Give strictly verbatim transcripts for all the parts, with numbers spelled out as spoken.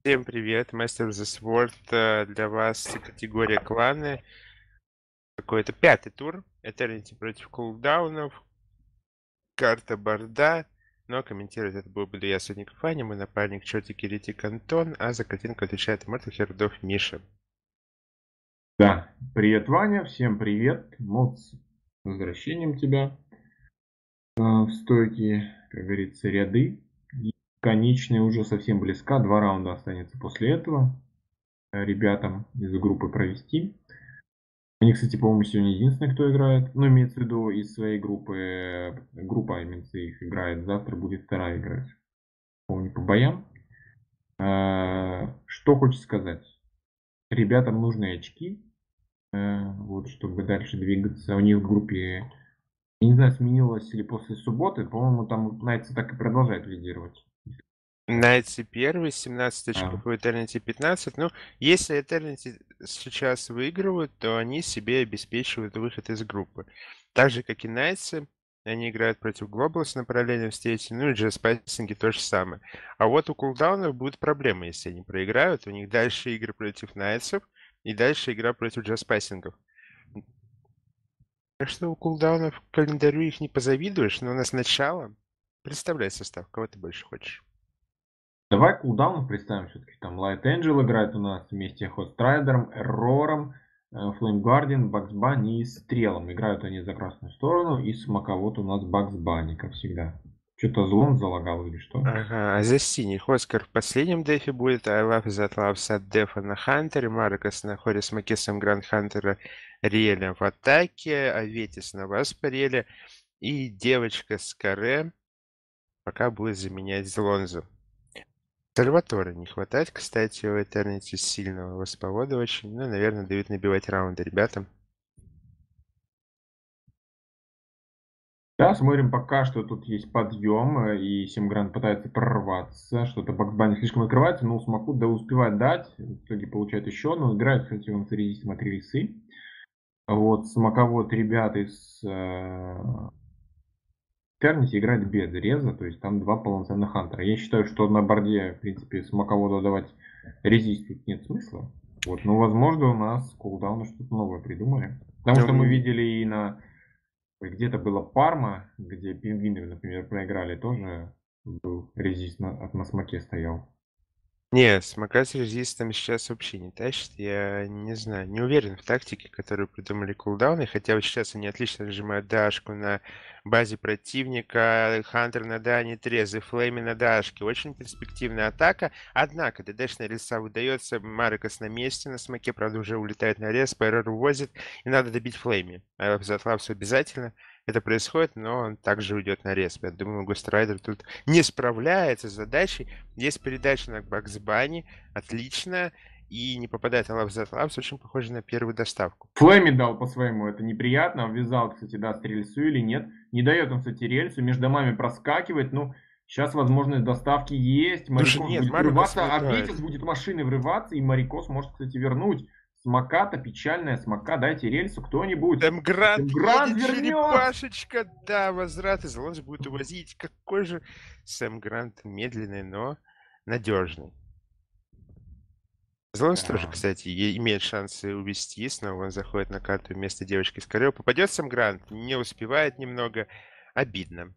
Всем привет, Master of the Sword. э, Для вас категория кланы. Какой-то пятый тур. Eternity против кулдаунов. Карта борда. Но комментировать это буду я, Соник Фани, мой напарник Чотик Еретик Антон, а за картинку отвечает Immortal Хердов Миша. Да, привет, Ваня, всем привет. Вот с возвращением тебя э, в стойкие, как говорится, ряды. И конечная уже совсем близка, два раунда останется после этого э, ребятам из группы провести. Они, кстати, по-моему, сегодня единственные, кто играет. Ну, имеется в виду из своей группы, э, группа именно их играет. Завтра будет вторая играть. Помню, по боям. Э, Что хочется сказать? Ребятам нужны очки, э, вот, чтобы дальше двигаться. У них в группе, я не знаю, сменилось ли после субботы. По-моему, там Найтсы так и продолжает лидировать. Найтси первый, семнадцать А, очков, у Eternity пятнадцать. Ну, если Eternity сейчас выигрывают, то они себе обеспечивают выход из группы. Так же, как и Найтсы, они играют против Globals на параллельном стейте, ну и Джеспайсинги то же самое. А вот у кулдаунов будет проблема, если они проиграют. У них дальше игры против Найтсов и дальше игра против Джеспайсингов. Так что у кулдаунов к календарю их не позавидуешь, но у нас начало. Представляй состав, кого ты больше хочешь. Давай кулдаунов представим все-таки. Там Light Angel играет у нас вместе с Страйдером, Эррором, Flame Guardian, Бакс Банни и Стрелом. Играют они за красную сторону. И смоковод у нас Бакс Банни, как всегда. Что-то злом залагал или что? Ага, а за синих Оскар в последнем дефе будет, а Лав из Атлавса от дефа на Хантере, Маркос на хоре с Макесом Гранд Хантера Риэля в атаке, а Ветис на Васпареле и девочка с Каре пока будет заменять Злонзу. Сальватора не хватает, кстати, у Этернити сильного восповода очень, ну, наверное, дают набивать раунды ребятам. Да, смотрим пока, что тут есть подъем, э, и Симгранд пытается прорваться, что-то Баксбани слишком открывается, но Смоку да успевает дать, в итоге получает еще одну, играет, кстати, он с резистом от рельсы. Вот, Смоковод ребята из э, Тернити играет без реза, то есть там два полноценных хантера. Я считаю, что на борде, в принципе, Смоководу давать резист тут нет смысла. Вот, но возможно у нас кулдауны что-то новое придумали. Потому что мы Ну, видели и на Ой, где-то было Парма, где пингвины, например, проиграли, тоже был резист на, от на смоке стоял. не, смока с резистом сейчас вообще не тащит. Я не знаю, не уверен в тактике, которую придумали кулдауны. Хотя вот сейчас они отлично нажимают дашку на базе противника. Хантер на дане, Трезы, Флейми на дашке. Очень перспективная атака. Однако ДДшная рельса выдается. Марикос на месте на смоке. Правда, уже улетает на рез. Пайрор увозит. И надо добить Флейми. А Затлавсу обязательно это происходит, но он также уйдет на рез. Я думаю, Гострайдер тут не справляется с задачей. Есть передача на Бакс Банни, отлично, и не попадает на Лапс за Лапс, очень похоже на первую доставку. Флэми дал по-своему, это неприятно. Ввязал, кстати, даст рельсу или нет. Не дает он, кстати, рельсу, между домами проскакивает. Ну, сейчас возможность доставки есть. Слушай, Марикос нет, будет Маркос врываться, а вылетает. Ветис будет машины врываться, и Марикос может, кстати, вернуть. Смока-то печальная, смока, дайте рельсу кто-нибудь. Там Грант Грант едет, вернет! черепашечка, да, возврат, и Залонж будет увозить. Какой же Сэм Грант медленный, но надежный. Залонж тоже, Да. кстати, е- имеет шансы увести, снова он заходит на карту вместо девочки с Корео. Попадет Сэм Грант, не успевает немного, обидно.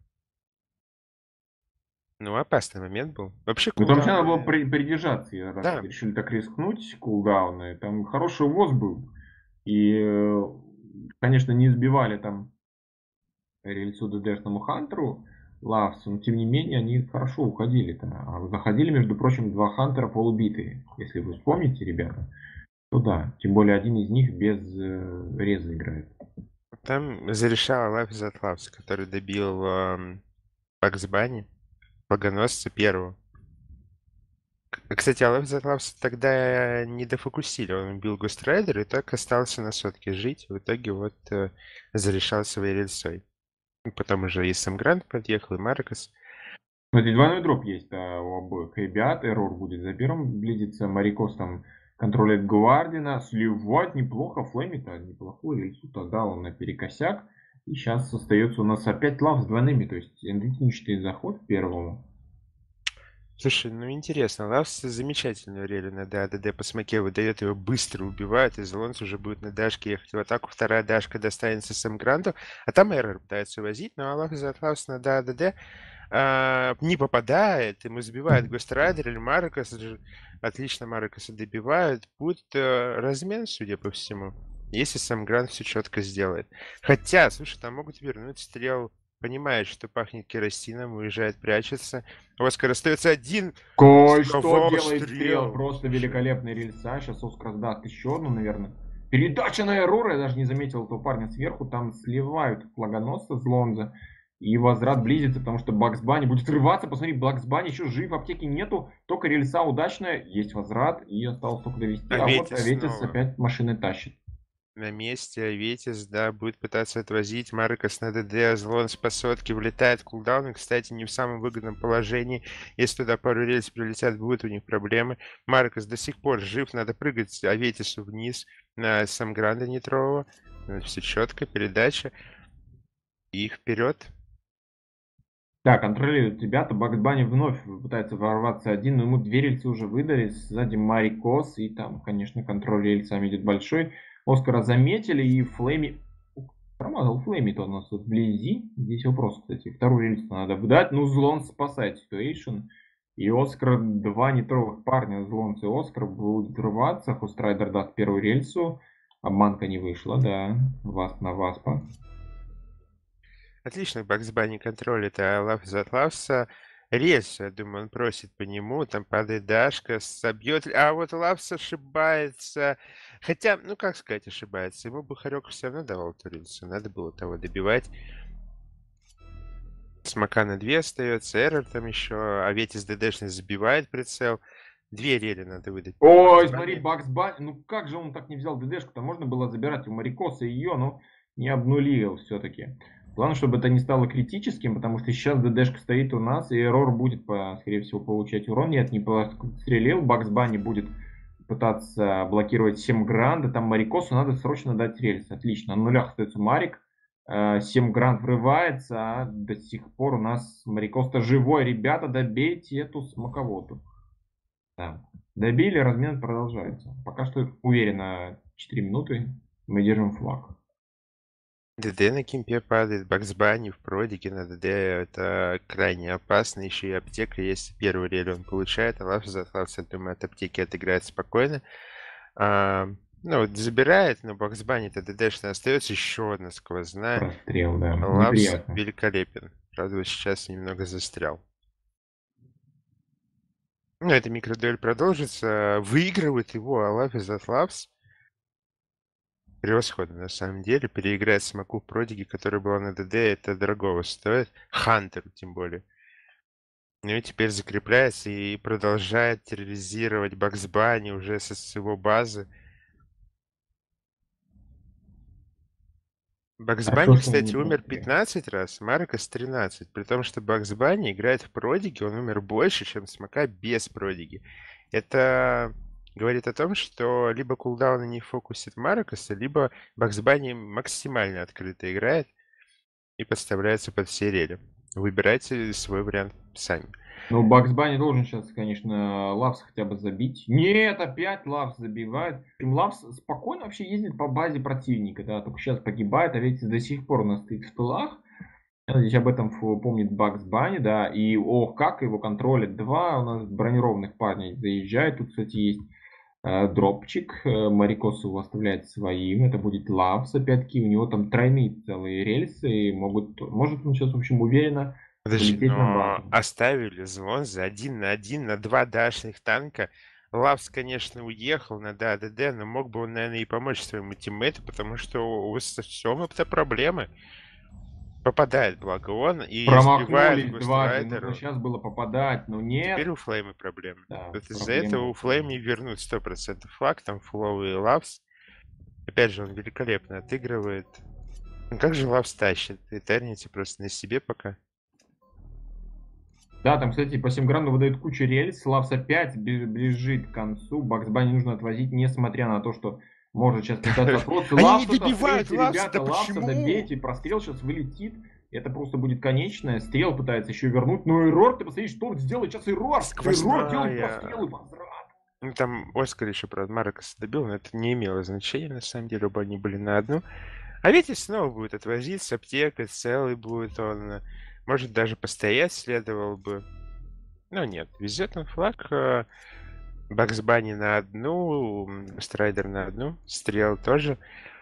Ну, опасный момент был. Вообще, Ну там еще надо было кулдауны... при- придержаться, и раз Да, решили так рискнуть, кулдауны, там хороший увоз был. И, э, конечно, не сбивали там рельсу ДДшному Хантеру Лавсу, но тем не менее они хорошо уходили-то. А заходили, между прочим, два Хантера полубитые. Если вы вспомните, ребята, то да. Тем более один из них без э, реза играет. там зарешала Лайф из Атлавса, который добил эм, Бакс Банни, богоносца первого. К- Кстати, а Лайф из Атлавса тогда не дофокусили. Он убил Гострайдера и так остался на сотке жить. В итоге вот э, зарешал своей рельсой. И потом уже и Сэм Грант подъехал, и Маркос. Смотри, двойной дроп есть а, у обоих ребят. Эррор будет за первым близится. Марикос там контролит Гвардина. Сливать неплохо. Флэми-то неплохой. Рельсу-то дал он наперекосяк. И сейчас остается у нас опять лав с двойными. То есть идентичный заход к первому. Слушай, ну интересно, Лавс замечательную релю на ДАДД по смоке выдает, его быстро убивают, и Зелонс уже будет на дашке ехать в атаку, вторая дашка достанется Сэм Гранту, а там Эррор пытается возить, но Аллах за Лавс на ДАДД а, не попадает, ему сбивает Гострайдер или Маркос, ж- отлично Маркоса добивают, будет э, размен, судя по всему, если Сэм Грант все четко сделает. Хотя, слушай, там могут вернуть стрел, понимает, что пахнет керосином, уезжает, прячется. Оскар остается один. С Ой, что кого делает Стрел? стрел? Просто Слушай, великолепный рельса. Сейчас Оскар даст еще одну, наверное. Передача на Эрора. Я даже не заметил этого парня сверху. Там сливают флагоносца с Лонза. И возврат близится, потому что Бакс Банни будет рваться. Посмотри, Бакс Банни еще жив, аптеки нету. Только рельса удачная. Есть возврат. И осталось только довести. а А вот Ветис Аветис снова опять машины тащит. на месте. А Ветис, да, будет пытаться отвозить. Маркос на ДД, Злон с посадки влетает в кулдаун. И, кстати, не в самом выгодном положении. Если туда пару рельс прилетят, будут у них проблемы. Маркос до сих пор жив. Надо прыгать Аветису вниз на Самгранда Нитрового. Все четко, передача. И вперед. Да, контролируют ребята. Бакс Банни вновь пытается ворваться один, но ему две рельсы уже выдали. Сзади Марикос, и там, конечно, контроль рельсами идет большой. Оскара заметили, и Флейми... Ух, промазал Флейми-то у нас тут вблизи. Здесь вопрос, кстати. Вторую рельсу надо выдать. Ну, Злон спасает ситуэйшн. И Оскар, два нитровых парня, Злонс и Оскар, будут рваться. Хустрайдер даст первую рельсу. Обманка не вышла, да. Васп на Васпа. Отлично, Бакс Банни контролит, а Лав Затлавса рельсу, я думаю, он просит по нему, там падает Дашка, собьет, а вот Лавс ошибается, хотя, ну как сказать, ошибается, ему бы Харек все равно давал эту рельсу, надо было того добивать. Смока на две остается, Эррор там еще, а Ветис ДДшный забивает прицел, две рели надо выдать Бакс Ой, смотри, Банни. Бакс Банни. Ну как же он так не взял ДДшку-то? Можно было забирать у Марикоса ее, но не обнулил все-таки. Главное, чтобы это не стало критическим, потому что сейчас ДДшка стоит у нас, и Эррор будет, по, скорее всего, получать урон. Нет, не пострелил. Бакс Банни будет пытаться блокировать семь Гранда. Там Марикосу надо срочно дать рельс. Отлично. На нулях остается Марик. семь Гранд врывается, а до сих пор у нас Марикос-то живой. Ребята, добейте эту смоководу. Да. Добили, размен продолжается. Пока что уверенно четыре минуты мы держим флаг. ДД на кемпе падает, Бакс Банни в продике на ДД, это крайне опасно, еще и аптека есть, первую рель он получает, а Лав Затлавс, я думаю, от аптеки отыграет спокойно. А, ну, вот забирает, но Бакс Банни-то ДДшно остается, еще одна сквозная. Прострел, да, Лавс неприятно. великолепен, правда, вот сейчас немного застрял. Ну, эта микродуэль продолжится, выигрывает его, а Лав Затлавс превосходно, на самом деле. Переиграть Смоку в продиге, которая была на ДД, это дорогого стоит. Хантеру тем более. Ну и теперь закрепляется и продолжает терроризировать Бакс Банни уже со, с его базы. Бакс А что Банни, ж он не кстати, умер прострел? пятнадцать раз, Маркос тринадцать. При том, что Бакс Банни играет в продиге, он умер больше, чем Смока без продиги. Это говорит о том, что либо кулдауны не фокусит Маркоса, либо Бакс Банни максимально открыто играет и подставляется под все рели. Выбирайте свой вариант сами. Ну, Бакс Банни должен сейчас, конечно, Лавс хотя бы забить. Нет, опять Лавс забивает. Причем Лавс спокойно вообще ездит по базе противника, да, только сейчас погибает, а ведь до сих пор у нас стоит в тылах. Надеюсь, об этом фу- помнит Бакс Банни, да, и ох, как его контролят. Два у нас бронированных парней заезжают. Тут, кстати, есть э, дропчик. Э, Марикос его оставляет своим. Это будет Лавс, опять-таки. У него там тройные целые рельсы. И могут, может он сейчас, в общем, уверенно Подожди, полететь на но базу. оставили звон за один на один на два дашных танка. Лавс, конечно, уехал на ДАДД, но мог бы он, наверное, и помочь своему тиммейту, потому что у всем это проблемы. Попадает, благо он, и сбивает Промахнулись дважды. Нужно Гострайдеру. сейчас было попадать, но Теперь нет. у Флейма проблемы. Да, Вот из-за проблемы этого у у Флейма Флейма. и вернут сто процентов флаг, там фуловый Лавс. Опять же, он великолепно отыгрывает. Ну как же Лавс тащит? Этернити просто на себе пока. Да, там, кстати, по Симгранду выдают кучу рельс. Лавс опять ближит к концу. Бакс Банни нужно отвозить, несмотря на то, что может сейчас пытаться отводиться. Они не Лавса-то добивают встретьте, Лавса, да ребята, Лавса почему? добейте. Прострел сейчас вылетит. Это просто будет конечное. Стрел пытается еще вернуть. Но Эррор, ты посмотри, что он сделает сейчас Эррор. Эррор делает прострел и Сквозная. возврат. Ну, там Оскар еще, правда, Маркоса добил, но это не имело значения, на самом деле, оба они были на одну. А Витязь снова будет отвозить с аптекой, целый будет он. Может, даже постоять следовал бы. Но нет, везет он флаг. э, Бакс Банни на одну, м, Страйдер на одну, Стрел тоже.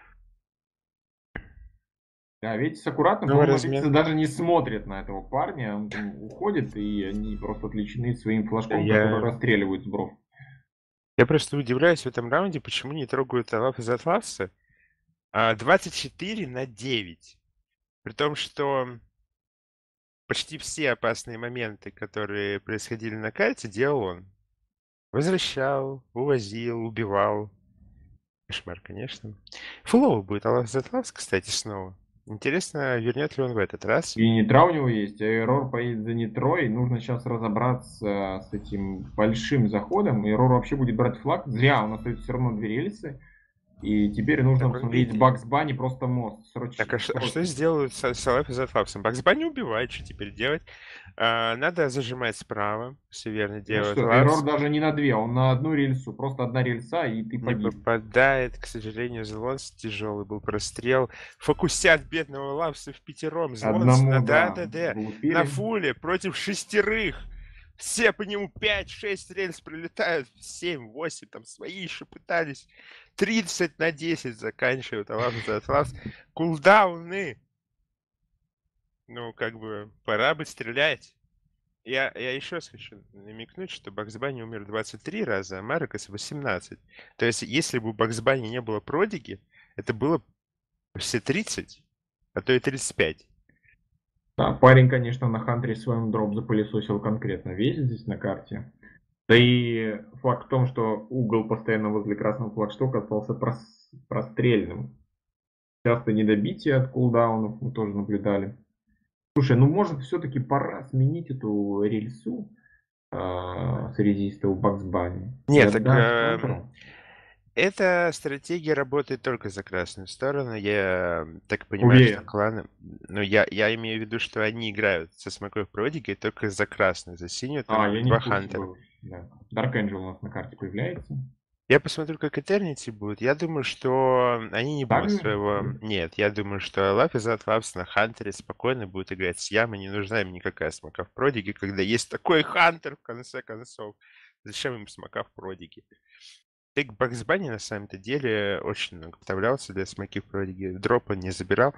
Да, Витязь аккуратно, Новый по-моему, Витязь размен. даже не смотрит на этого парня. Он там уходит, и они просто отвлечены своим флажком, который Я, расстреливает сбров. я просто удивляюсь в этом раунде, почему не трогают Алаф из Атласа. А, двадцать четыре на девять. При том, что почти все опасные моменты, которые происходили на карте, делал он. Возвращал, увозил, убивал. Кошмар, конечно. Фулово будет Аллах Затлавс, кстати, снова. Интересно, вернет ли он в этот раз? И нитра у него есть, а Эррор поедет за нитрой. Нужно сейчас разобраться с этим большим заходом. Эррор вообще будет брать флаг. Зря, у нас остаются все равно две рельсы. И теперь нужно Так он посмотреть беднее. Бакс Банни просто мост. Сроч... Так, а, ш- а что Срочно. сделают с, с Аллах Затлавсом? Бакс Банни убивает, что теперь делать? А, надо зажимать справа, все верно Знаешь делает что, Эррор Лавс. даже не на две, он на одну рельсу. Просто одна рельса, и ты Не погиб. попадает, к сожалению, Злонс. Тяжелый был прострел. Фокусят бедного Лавса в пятером. Злонс на Одному, да, да-да-да. На глупили. фуле против шестерых. Все по нему пять-шесть рельс прилетают. семь-восемь там свои еще пытались. тридцать на десять заканчивают. А Лавс за Лавс. Кулдауны. Ну, как бы, пора бы стрелять. Я, я еще раз хочу намекнуть, что Бакс Банни умер двадцать три раза, а Маркос восемнадцать. То есть, если бы у Бакс Банни не было продиги, это было все тридцать, а то и тридцать пять. Да, парень, конечно, на Хантере своем дроп запылесосил конкретно весь здесь на карте. Да и факт в том, что угол постоянно возле красного флагштока остался прос- прострельным. Часто недобитие от кулдаунов мы тоже наблюдали. Слушай, ну может все-таки пора сменить эту рельсу э, с резиста у Бакс Банни и Нет, так отдать эм, Хантеру? эта стратегия работает только за красную сторону. Я так понимаю, что Уверен. кланы... Ну, я, я имею в виду, что они играют со смокой продигой только за красную. За синюю А, там я не два в курсе хантера. был. Да. Dark Angel у нас на карте появляется. Я посмотрю, как Eternity будет. Я думаю, что они не будут Также? своего... Нет, я думаю, что Life is Out Labs на Хантере спокойно будет играть с Ямой. Не нужна им никакая смока в продиге, когда есть такой Хантер, в конце концов. Зачем им смока в продиге? Тейк Бакс Банни на самом-то деле очень много вставлялся для смоки в продиге. Дроп он не забирал.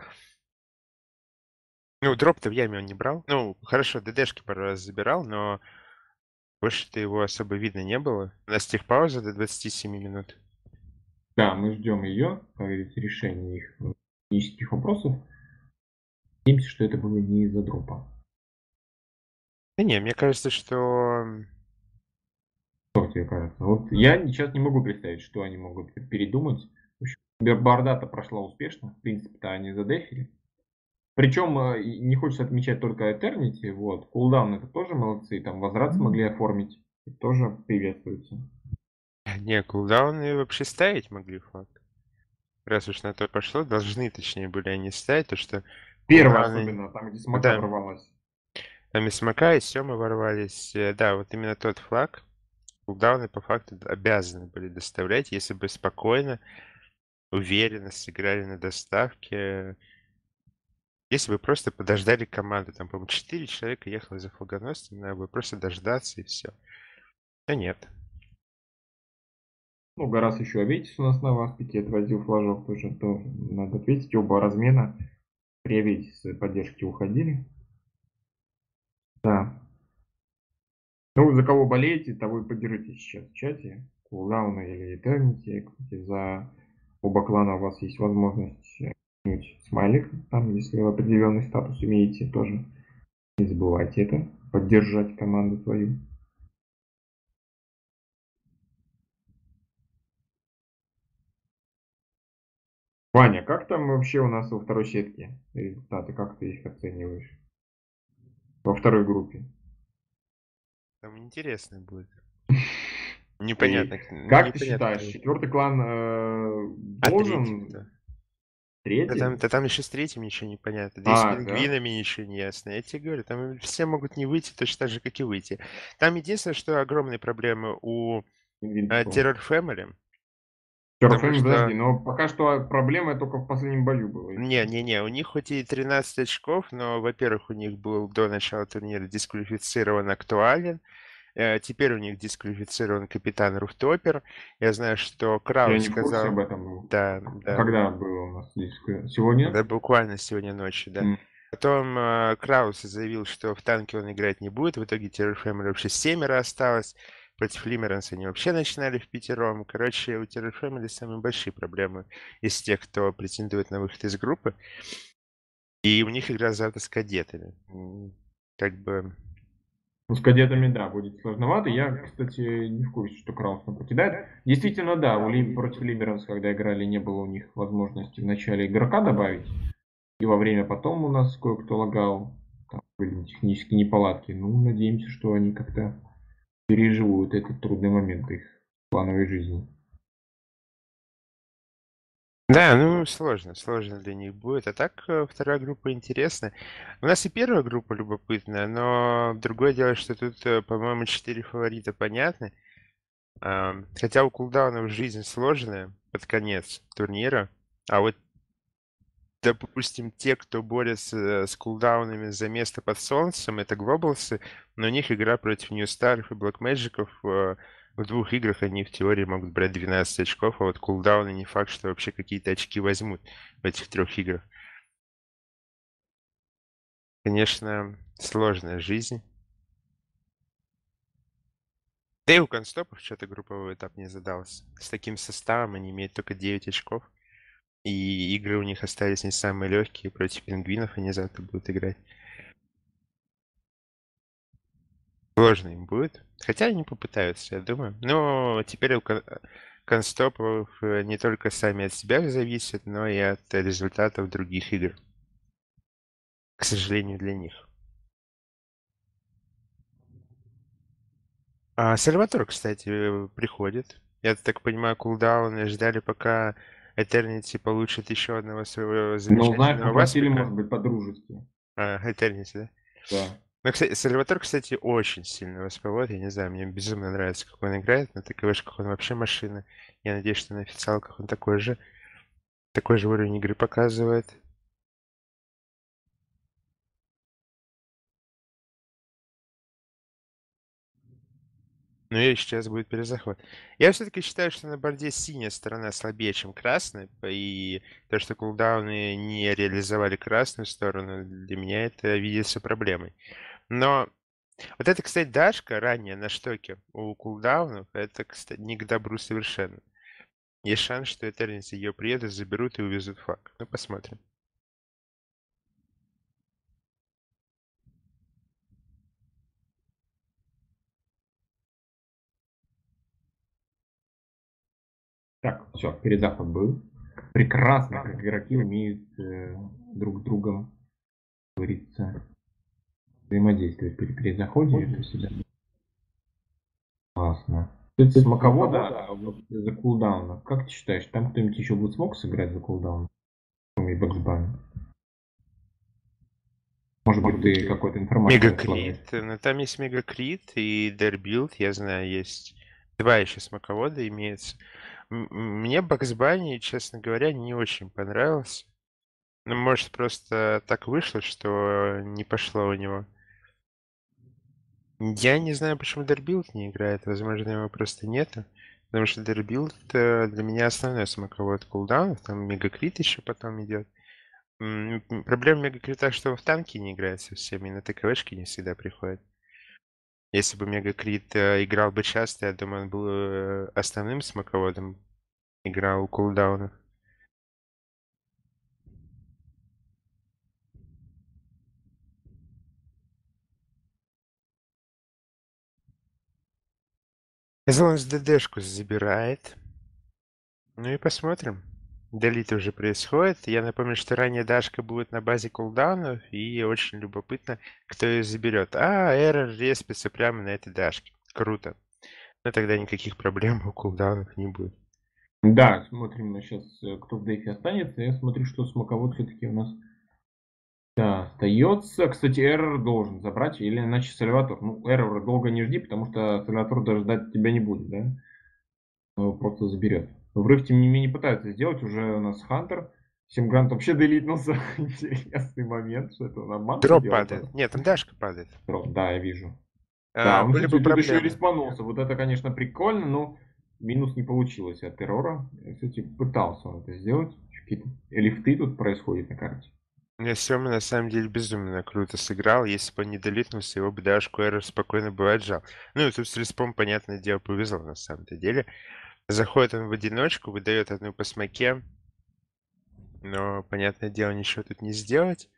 Ну, дроп-то в Яме он не брал. Ну, хорошо, ДДшки пару раз забирал, но больше-то его особо видно не было. У нас техпауза до двадцати семи минут. Да, мы ждем ее, как говорится, решения их технических вопросов. Надеемся, что это было не из-за дропа. Да не, мне кажется, что Что тебе кажется? Вот я сейчас не могу представить, что они могут передумать. В общем, Борда-то прошла успешно. В принципе-то они задефили. Причем э, и не хочется отмечать только Eternity. Вот. Кулдаун это тоже молодцы. Там возврат смогли оформить. Это тоже приветствуется. не, кулдауны вообще ставить могли флаг. Раз уж на то пошло, должны, точнее, были они ставить, то что Первый кулдауны... особенно, там где смока Да, ворвалась. там и Смока, и Сёма ворвались. Э, Да, вот именно тот флаг кулдауны по факту обязаны были доставлять, если бы спокойно, уверенно сыграли на доставке. Если бы просто подождали команду, там, по-моему, четыре человека ехало за флагоносцем, надо бы просто дождаться и все. А нет. Ну, Гарас еще Аветис у нас на Васпике отвозил флажок тоже. То надо ответить, оба размена при Аветисе поддержки уходили. Да. Ну, за кого болеете, того и поддержите сейчас в чате. Кулдауна или Eternity. Кстати, за оба клана у вас есть возможность кинуть смайлик. Там, если вы определенный статус имеете, тоже не забывайте это. Поддержать команду свою. Ваня, как там вообще у нас во второй сетке результаты? Как ты их оцениваешь? Во второй группе. Там интересно будет. И Непонятно, к- как ты непонятно, считаешь, кто. четвертый клан э, А третий должен кто? Да там, Третий? да там еще с третьим ничего не понятно. Да и с А, да? пингвинами ничего не ясно. Я тебе говорю, там все могут не выйти точно так же, как и выйти. Там единственное, что огромные проблемы у э, Invincible. Terror Family, потому Террафейм, подожди, что но пока что проблема только в последнем бою была, и все. не-не-не, у них хоть и тринадцать очков, но, во-первых, у них был до начала турнира дисквалифицирован актуален, э, теперь у них дисквалифицирован капитан Руфтопер. Я знаю, что Я Краус не в курсе сказал, об этом был. да, А да, когда было у нас здесь? Сегодня? да, буквально сегодня ночью, да. М. Потом э, Краус заявил, что в танке он играть не будет. В итоге Terror Family вообще семеро осталось. Против Лимеранса они вообще начинали в пятером. Короче, у Terror Family самые большие проблемы из тех, кто претендует на выход из группы. И у них игра завтра с кадетами. М, Как бы... Ну, с кадетами, да, будет сложновато. Я, кстати, не в курсе, что Краус нам покидает. Действительно, да, у Лим, против Либеранс, когда играли, не было у них возможности в начале игрока добавить. И во время потом у нас кое-кто лагал. Там были технические неполадки. Ну, надеемся, что они как-то переживут этот трудный момент их плановой жизни. Да, ну сложно, сложно для них будет. А так э, вторая группа интересная. У нас и первая группа любопытная, но другое дело, что тут, э, по-моему, четыре фаворита понятны. Ам, Хотя у кулдаунов жизнь сложная под конец турнира, а вот, допустим, те, кто борется с кулдаунами за место под солнцем, это глобалсы, но у них игра против Ньюстаров и Блэкмэджиков. э, В двух играх они в теории могут брать двенадцать очков, а вот кулдауны не факт, что вообще какие-то очки возьмут в этих трех играх. Конечно, сложная жизнь. Да и у констопов что-то групповой этап не задался. С таким составом они имеют только девять очков. И игры у них остались не самые легкие. Против пингвинов они завтра будут играть. Сложно им будет. Хотя они попытаются, я думаю. Но теперь у кон- констопов э, не только сами от себя зависят, но и от результатов других игр. К сожалению, для них. А Сальватор, кстати, э, приходит. Я так понимаю, кулдауны ждали, пока Eternity получит еще одного своего Ну, знаешь, замечательного попросили, васпика. может быть, по-дружески. А, Eternity, да? Да. Ну, кстати, Сальватор, кстати, очень сильный воспевод. Я не знаю, мне безумно нравится, как он играет. На ТКВшках он вообще машина. Я надеюсь, что на официалках он такой же, такой же уровень игры показывает. Ну и сейчас будет перезаход. Я все-таки считаю, что на борде синяя сторона слабее, чем красная. И то, что кулдауны не реализовали красную сторону, для меня это видится проблемой. Но вот это, кстати, дашка ранее на штоке у кулдаунов, это, кстати, не к добру совершенно. Есть шанс, что Eternity ее приедут, заберут и увезут флаг. Ну, посмотрим. Так, все, перезаход был. Прекрасно, как игроки умеют э, друг с другом, как говорится, взаимодействовать при перезаходе. Это всегда классно. Ты смоковода, а вот за кулдауна. Как ты считаешь, там кто-нибудь еще будет смог сыграть за кулдаун? Кроме Бэксбана? Может быть, ты какой-то информацию располагаешь? Мегакрит. Ну, там есть Мегакрит и Дербилд, я знаю, есть два еще смоковода имеется. М- м- Мне Бакс Банни, честно говоря, не очень понравился. Ну, может, просто так вышло, что не пошло у него. Я не знаю, почему Дербилд не играет. Возможно, его просто нету. Потому что Дербилд э, для меня основной смоковод кулдаунов. Там Мегакрит еще потом идет. М, м, Проблема Мегакрита, что он в танке не играет совсем, и на ТКВшки не всегда приходит. Если бы Мегакрит э, играл бы часто, я думаю, он был э, основным смоководом, играл у кулдаунов. Эзлонс ДДшку забирает. Ну и посмотрим. Делит уже происходит. Я напомню, что ранее Дашка будет на базе кулдаунов, и очень любопытно, кто ее заберет. А, Эррор респится прямо на этой Дашке. Круто. Но тогда никаких проблем у кулдаунов не будет. Да, смотрим сейчас, кто в дефе останется. Я смотрю, что смоковод все-таки у нас, да, остается. Кстати, Эррор должен забрать, или иначе Сальватор. Ну, Эррор долго не жди, потому что Сальватор даже ждать тебя не будет, да? Он его просто заберет. Врыв, тем не менее, пытается сделать. Уже у нас Хантер. Семгрант вообще делитнулся. Интересный момент, что это он обманку Дроп делал, да? падает. Нет, там Дашка падает. Да, я вижу. Да, А, он, были бы кстати, тут еще и проблемы. респанулся. Вот это, конечно, прикольно, но минус не получилось от террора. Кстати, пытался он это сделать. Какие-то лифты тут происходят на карте. Мне Сёма на самом деле безумно круто сыграл. Если бы он не долитнулся, его бы Дашку Эррор спокойно бы отжал. Ну и тут с респом, понятное дело, повезло на самом-то деле. Заходит он в одиночку, выдает одну по смоке. Но, понятное дело, ничего тут не сделать.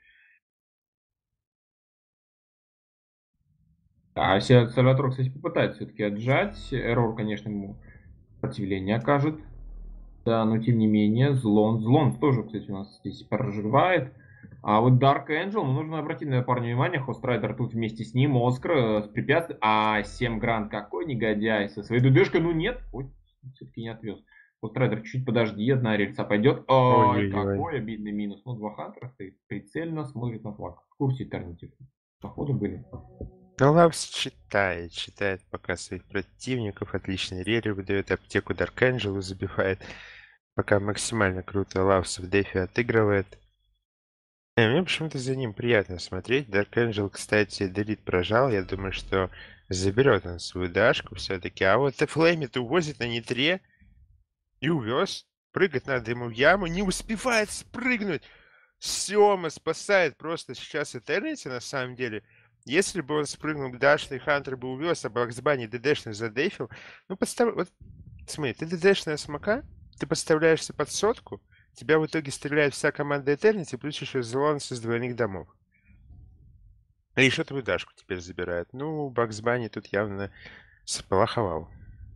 А Сальватор, кстати, попытается все-таки отжать. Эррор, конечно, ему сопротивление окажет. Да, но тем не менее, Злон. Злон тоже, кстати, у нас здесь проживает. А вот Dark Angel, ну, нужно обратить на парня внимание, Хострайдер тут вместе с ним, Оскар э, с препятствием. А семь Гранд какой негодяй со своей ДДшкой, ну нет, ой, все-таки не отвез. Хострайдер, чуть подожди, одна рельса пойдет. Ой, Ой-ой-ой. какой обидный минус. Ну, два Хантера стоит, прицельно смотрит на флаг. В курсе Этернити. Походу были. Ну, Лапс читает, читает пока своих противников. Отличный рерри выдает аптеку Dark Angel, забивает. Пока максимально круто Лапс в дефе отыгрывает. Не, мне почему-то за ним приятно смотреть. Dark Angel, кстати, делит прожал. Я думаю, что заберет он свою дашку все-таки. А вот Флейми-то увозит на нитре и увез. Прыгать надо ему в яму. Не успевает спрыгнуть. Сёма спасает просто сейчас Этернити, на самом деле. Если бы он спрыгнул к Дашной, Хантер бы увез, а Баксбани ДДшный задефил. Ну, подстав... Вот, смотри, ты ДДшная смока, ты подставляешься под сотку, тебя в итоге стреляет вся команда Этернити, плюс еще Зелонс из двойных домов. И еще твою Дашку теперь забирает. Ну, Баксбани тут явно сполоховал.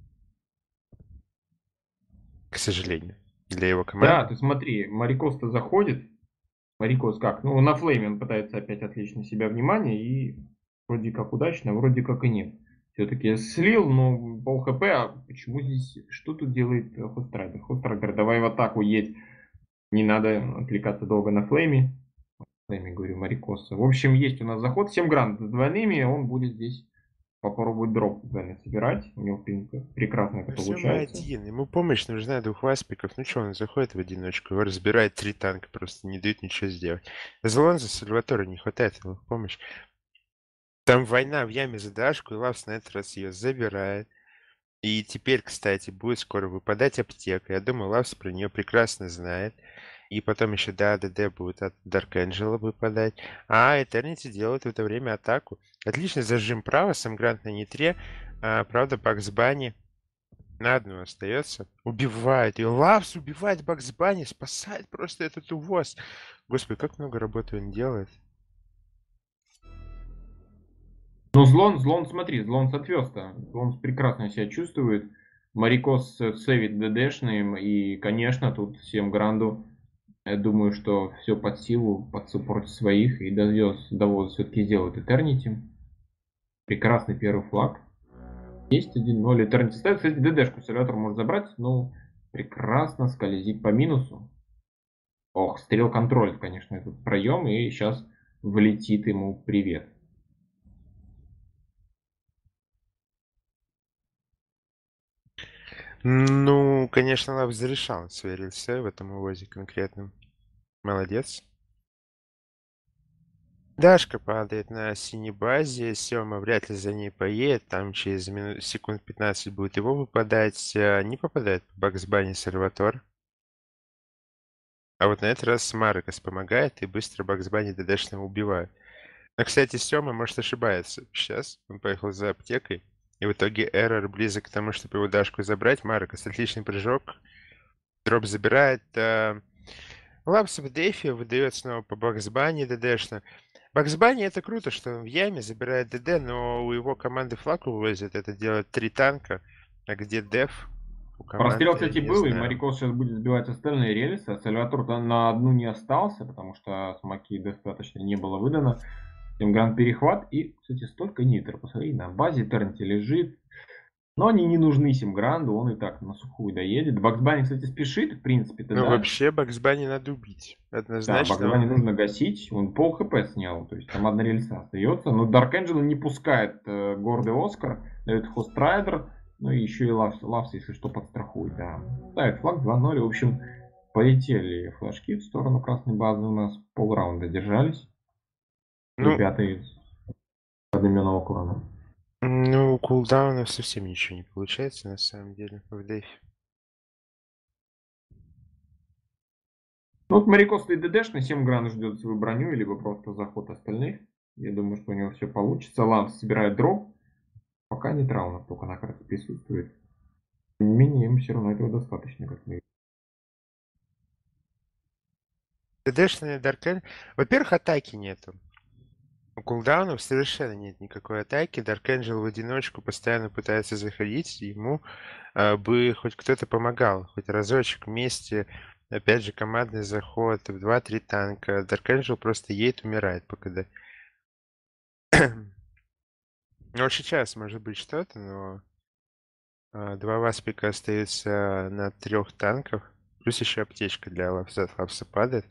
К сожалению. Для его Да, команды. ты смотри, Марикос-то заходит. Марикос как? Ну, на флейме он пытается опять отвлечь на себя внимание, и вроде как удачно, вроде как и нет. Все-таки слил, но пол хп, а почему здесь, что тут делает э, Хострайдер? Хострайдер, давай в атаку едь, не надо отвлекаться долго на флейме. Флейме, говорю, Марикоса. В общем, есть у нас заход, семь гранд с двойными, он будет здесь попробовать дроп двойных собирать. У него, в принципе, прекрасно это Ну, Сёма получается. один. Ему помощь нужна, двух васпиков. Ну что, он заходит в одиночку, его разбирает три танка, просто не дают ничего сделать. Зелонза Сальватора не хватает ему в помощь. Там война в яме за Дашку, и Лавс на этот раз ее забирает. И теперь, кстати, будет скоро выпадать аптека. Я думаю, Лавс про нее прекрасно знает. И потом еще до АДД будет от Дарк Энджела выпадать. А Этернити делает в это время атаку. Отличный зажим права, Самгрант на нитре. А, правда, Бакс Банни на одну остается. Убивает. И Лавс убивает Бакс Банни, спасает просто этот увоз. Господи, как много работы он делает. Ну, Злон, Злон, смотри, Злон отвез-то. Злон прекрасно себя чувствует. Марикос сейвит ДДшным. И, конечно, тут всем Гранду, я думаю, что все под силу, под суппорт своих. И довез, довоз все-таки сделает Этернити. Прекрасный первый флаг. Есть один ноль. Этернити ставит. Кстати, ДДшку Сальватор может забрать. Ну, прекрасно скользит по минусу. Ох, стрел контроль, конечно, этот проем. И сейчас влетит ему привет. Ну, конечно, Лавс зарешал свои рельсы в этом увозе конкретном. Молодец. Дашка падает на синей базе, Сёма вряд ли за ней поедет, там через мину... секунд пятнадцать будет его выпадать, а не попадает по Бакс Банни Сальватор. А вот на этот раз Маркос помогает, и быстро Бакс Банни ДДшного убивает. Но, кстати, Сёма, может, ошибается. Сейчас он поехал за аптекой, и в итоге Эррор близок к тому, чтобы его Дашку забрать. Маркос, отличный прыжок, дроп забирает. А... Лапс в дефе выдает снова по Бакс Банни ДДшно. Бакс Банни это круто, что он в яме забирает ДД, но у его команды флаг увозит. Это делает три танка. А где деф? У Прострел, команды кстати, не был, и знаю. Марикос сейчас будет сбивать остальные рельсы. А Сальватор на одну не остался, потому что смоки достаточно не было выдано. Имгрант перехват и, кстати, столько нитро. Посмотри, на базе Тернти лежит. Но они не нужны Симгранду, он и так на сухую доедет. Бакс Банни, кстати, спешит, в принципе-то, Ну, да. вообще, Бакс Банни надо убить. Да, Бакс Однозначно Банни он... нужно гасить, он пол хп снял, то есть там одна рельса остается. Но Дарк Энджел не пускает э, гордый Оскар, дает Хострайдер, ну и еще и Лавс, Лавс, если что, подстрахует, да. Ставит флаг два ноль, в общем, полетели флажки в сторону красной базы у нас, полраунда держались. Ну, Ребята из одноименного клана. ну, у кулдаунов совсем ничего не получается, на самом деле, в дефе. Ну вот Марикос и ДДшный, семь гран ждет свою броню, либо просто заход остальных. Я думаю, что у него все получится. Ланс собирает дроп. Пока нет раунов, только на карте присутствует. Тем не менее, им все равно этого достаточно, как мы видим. ДДшный Даркен... Во-первых, атаки нету. У кулдаунов совершенно нет никакой атаки. Дарк Энджел в одиночку постоянно пытается заходить. Ему э, бы хоть кто-то помогал. Хоть разочек вместе. Опять же, командный заход в два-три танка. Дарк Энджел просто едет, умирает по КД. Ну, вот сейчас может быть что-то, но э, два васпика остаются на трех танках. Плюс еще аптечка для лапса, лапса падает.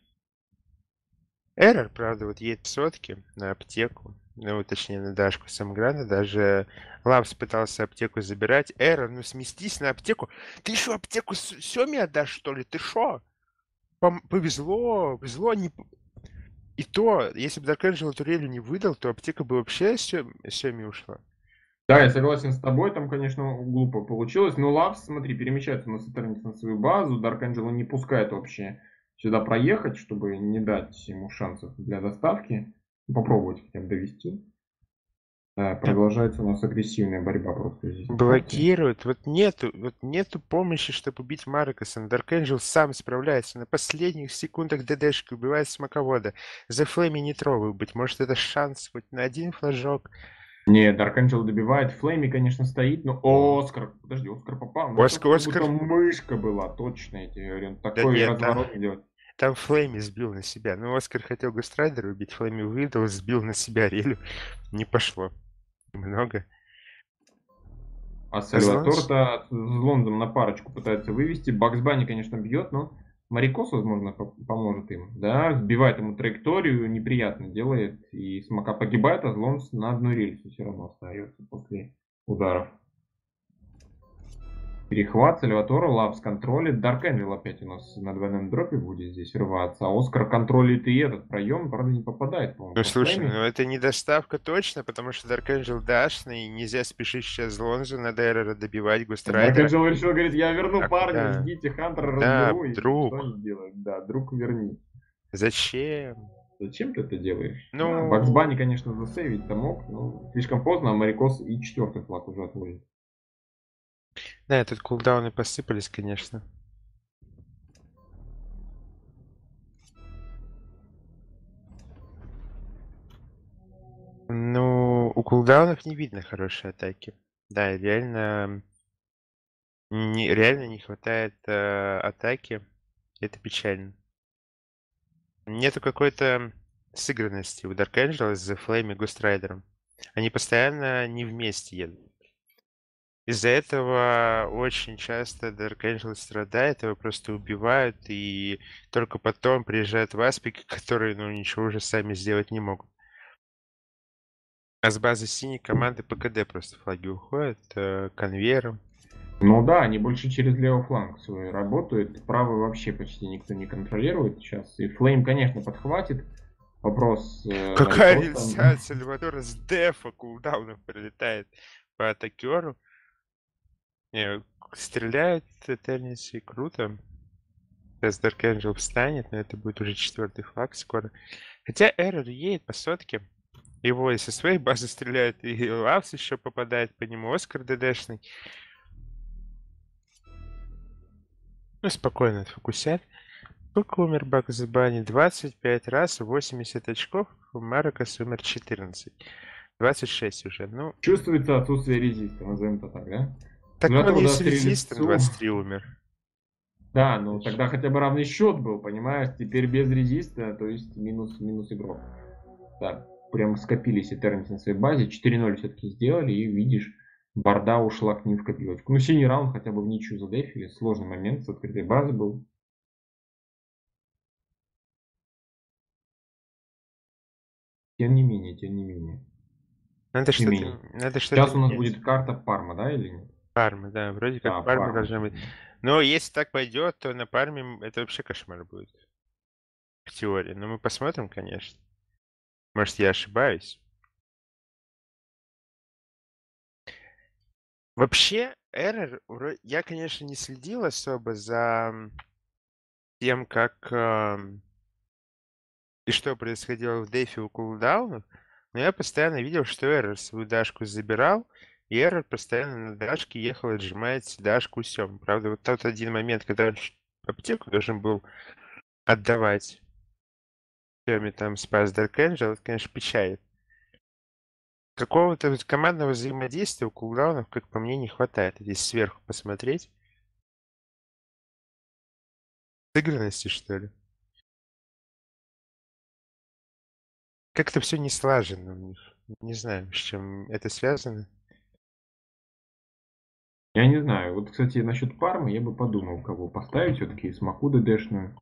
Эррор, правда, вот едет в сотки на аптеку, ну, точнее, на Дашку Самграна, даже Лапс пытался аптеку забирать. Эррор, ну сместись на аптеку. Ты еще аптеку С- Семе отдашь, что ли? Ты шо? Пом- Повезло, повезло, не... п- И то, если бы Дарк Энджел турелью не выдал, то аптека бы вообще Сем- Семе ушла. Да, я согласен с тобой, там, конечно, глупо получилось. Но Лавс, смотри, перемещается на Сатурнис на свою базу. Дарк Энджела не пускает вообще сюда проехать, чтобы не дать ему шансов для доставки. Попробовать хотя бы довести. Да, продолжается у нас агрессивная борьба просто здесь на карте. Блокируют. Вот нету, вот нету помощи, чтобы убить Маркоса. Дарк Энджел сам справляется. На последних секундах ДДшки убивает смоковода. За флейми не трогаю. Быть может, это шанс хоть на один флажок. Не, Dark Angel добивает. Флейми, конечно, стоит, но Оскар. Подожди, Оскар попал. Ну это Оскар, как будто Оскар... мышка была, точно, я тебе говорю. Он Да такой нет, там, разворот делает. там Флейми сбил на себя. Ну, Оскар хотел Гострайдера убить, Флейми выдал, сбил на себя Релю. Не пошло. Много. А Злонс? Сальватор-то с Лондом на парочку пытается вывести. Бакс Банни, конечно, бьет, но Марикос, возможно, по- поможет им. Да, сбивает ему траекторию, неприятно делает. И Смока погибает, а Злонс на одной рельсе все равно остается после ударов. Перехват, Сальваторо, Лапс контролит. Дарк Энджел опять у нас на двойном дропе будет здесь рваться. А Оскар контролит и этот проем, правда, не попадает, по-моему, Ну, по слушай, ну флейме. это не доставка точно, потому что Dark Angel дашный, и нельзя спешить сейчас Злонзу, надо Эррора добивать, Дарк Гострайдера. Энджел решил, говорит, я верну А парня, куда? ждите, Хантера Куда, разберу. И что друг? они делают? Да, друг, верни. Зачем? Зачем ты это делаешь? Да, Бакс Ну, Банни, конечно, засейвить-то мог, но слишком поздно, а Марикос и четвертый флаг уже отводит. да, тут кулдауны посыпались, конечно. Ну, у кулдаунов не видно хорошей атаки. Да, реально, не, реально не хватает э, атаки. Это печально. Нету какой-то сыгранности у Dark Angel с The Flame и Ghost Rider. Они постоянно не вместе едут. Из-за этого очень часто Dark Angel страдает, его просто убивают, и только потом приезжают васпики, которые, ну, ничего уже сами сделать не могут. А с базы синей команды ПКД просто флаги уходят э, конвейером. Ну да, они больше через левый фланг свой работают. Правый вообще почти никто не контролирует сейчас. И Флейм, конечно, подхватит. Вопрос э, Какая Марикос там. рельса Сальвадора с дефа кулдауном прилетает по атакеру. Не, стреляет Этерниси круто. Сейчас Dark Angel встанет, но это будет уже четвертый флаг скоро. Хотя Эррор едет по сотке. Его и со своей базы стреляют, и Лавс еще попадает по нему, Оскар ДДшный. Ну, спокойно отфокусят. Сколько умер Бак за бани? двадцать пять раз, восемьдесят очков. Маракас умер четырнадцать. двадцать шесть уже. Ну, Чувствуется отсутствие резиста, назовем это так, да? так он Сальватору и с даст резистом релицу. двадцать три умер. Да, ну тогда хотя бы равный счет был, понимаешь? Теперь без резиста, то есть минус, минус игрок. Да, прям скопились Eternity на своей базе. четыре ноль все-таки сделали, и видишь, Борда ушла к ним в копилочку. Ну, синий раунд хотя бы в ничью задефили. Сложный момент с открытой базы был. Тем не менее, тем не менее. Надо Тем не что-то, менее. надо что-то Сейчас у нас менять. будет карта Парма, да, или нет? Парма, да, вроде как Да, Парма Парма. должна быть. Но если так пойдет, то на Парме м, это вообще кошмар будет. В теории. Но мы посмотрим, конечно. Может, я ошибаюсь. Вообще, Error, вро- я, конечно, не следил особо за м, тем, как ам, и что происходило в дефе у кулдаунов, но я постоянно видел, что Error свою дашку забирал, и Error постоянно на дашке ехал, отжимает дашку Сём. Правда, вот тот один момент, когда он ш- аптеку должен был отдавать Сёме, там спас Dark Angel, это, конечно, печалит. Какого-то вот командного взаимодействия у кулдаунов, как по мне, не хватает. Здесь сверху посмотреть. Сыгранности, что ли? Как-то все не слажено у них. Не знаю, с чем это связано. Я не знаю. Вот, кстати, насчет Пармы я бы подумал, кого поставить все-таки. Смоку ДДшную.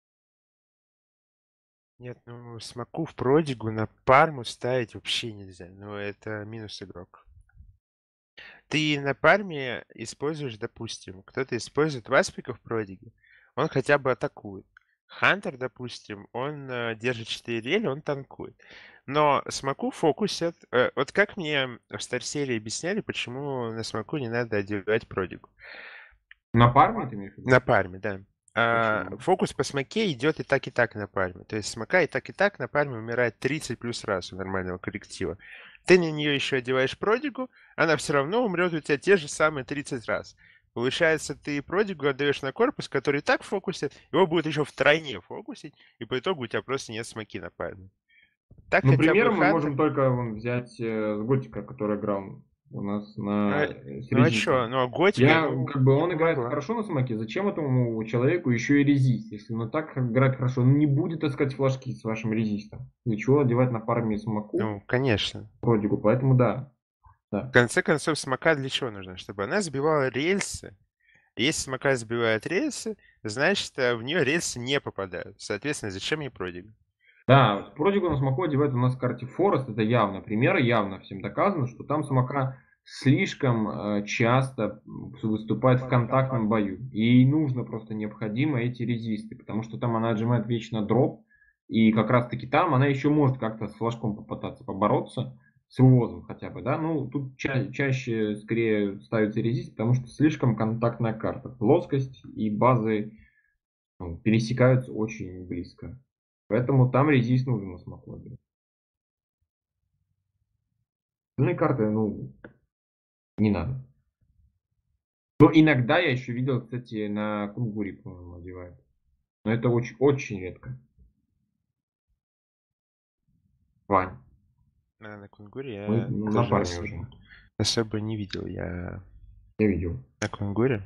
Нет, ну Смоку в Продигу на Парму ставить вообще нельзя. Ну, это минус игрок. Ты на Парме используешь, допустим, кто-то использует Васпика в Продиге, он хотя бы атакует. Хантер, допустим, он э, держит четыре рели, он танкует. Но Смоку фокусят. э, вот как мне в Старсерии объясняли, почему на Смоку не надо одевать Продигу. На Парме ты имеешь в виду? На Парме, да. А, Почему? фокус по смоке идет и так, и так на Парме. То есть смока и так, и так на Парме умирает тридцать плюс раз у нормального коллектива. Ты на нее еще одеваешь продигу, она все равно умрет у тебя те же самые тридцать раз. Получается, ты продигу отдаешь на корпус, который и так фокусит, его будет еще втройне фокусить, и по итогу у тебя просто нет смоки на Парме. Так Ну, хотя бы примером мы Хантер. можем только вон, взять э, с Готика, который играл у нас Ну, на, э, э, с ну а что? резистом. Ну а Готика Я, ему как бы, не он играет помогла. хорошо на смоке, зачем этому человеку еще и резист? Если он так играет хорошо, он не будет искать флажки с вашим резистом. Для чего одевать на парме смоку Ну, конечно. продигу? Поэтому да, В да. конце концов, смока для чего нужна? Чтобы она сбивала рельсы. Если смока сбивает рельсы, значит, э, в нее рельсы не попадают. Соответственно, зачем ей продиг? Да, продигу на смоку одевают у нас в карте Форест, это явно пример, явно всем доказано, что там смока слишком э, часто выступает в контактном бою. И ей нужно просто необходимо эти резисты, потому что там она отжимает вечно дроп, и как раз таки там она еще может как-то с флажком попытаться побороться, с вывозом хотя бы, да, ну тут ча- чаще скорее ставится резист, потому что слишком контактная карта. Плоскость и базы ну, пересекаются очень близко. Поэтому там резист нужен на смоклоде. Остальные карты, ну, не надо. Но иногда я еще видел, кстати, на кунгуре, по-моему, одевают. Но это очень, очень редко. Вань, А, на Кунгуре мы я на тоже парме уже. особо, особо не видел я Я видел. на Кунгуре.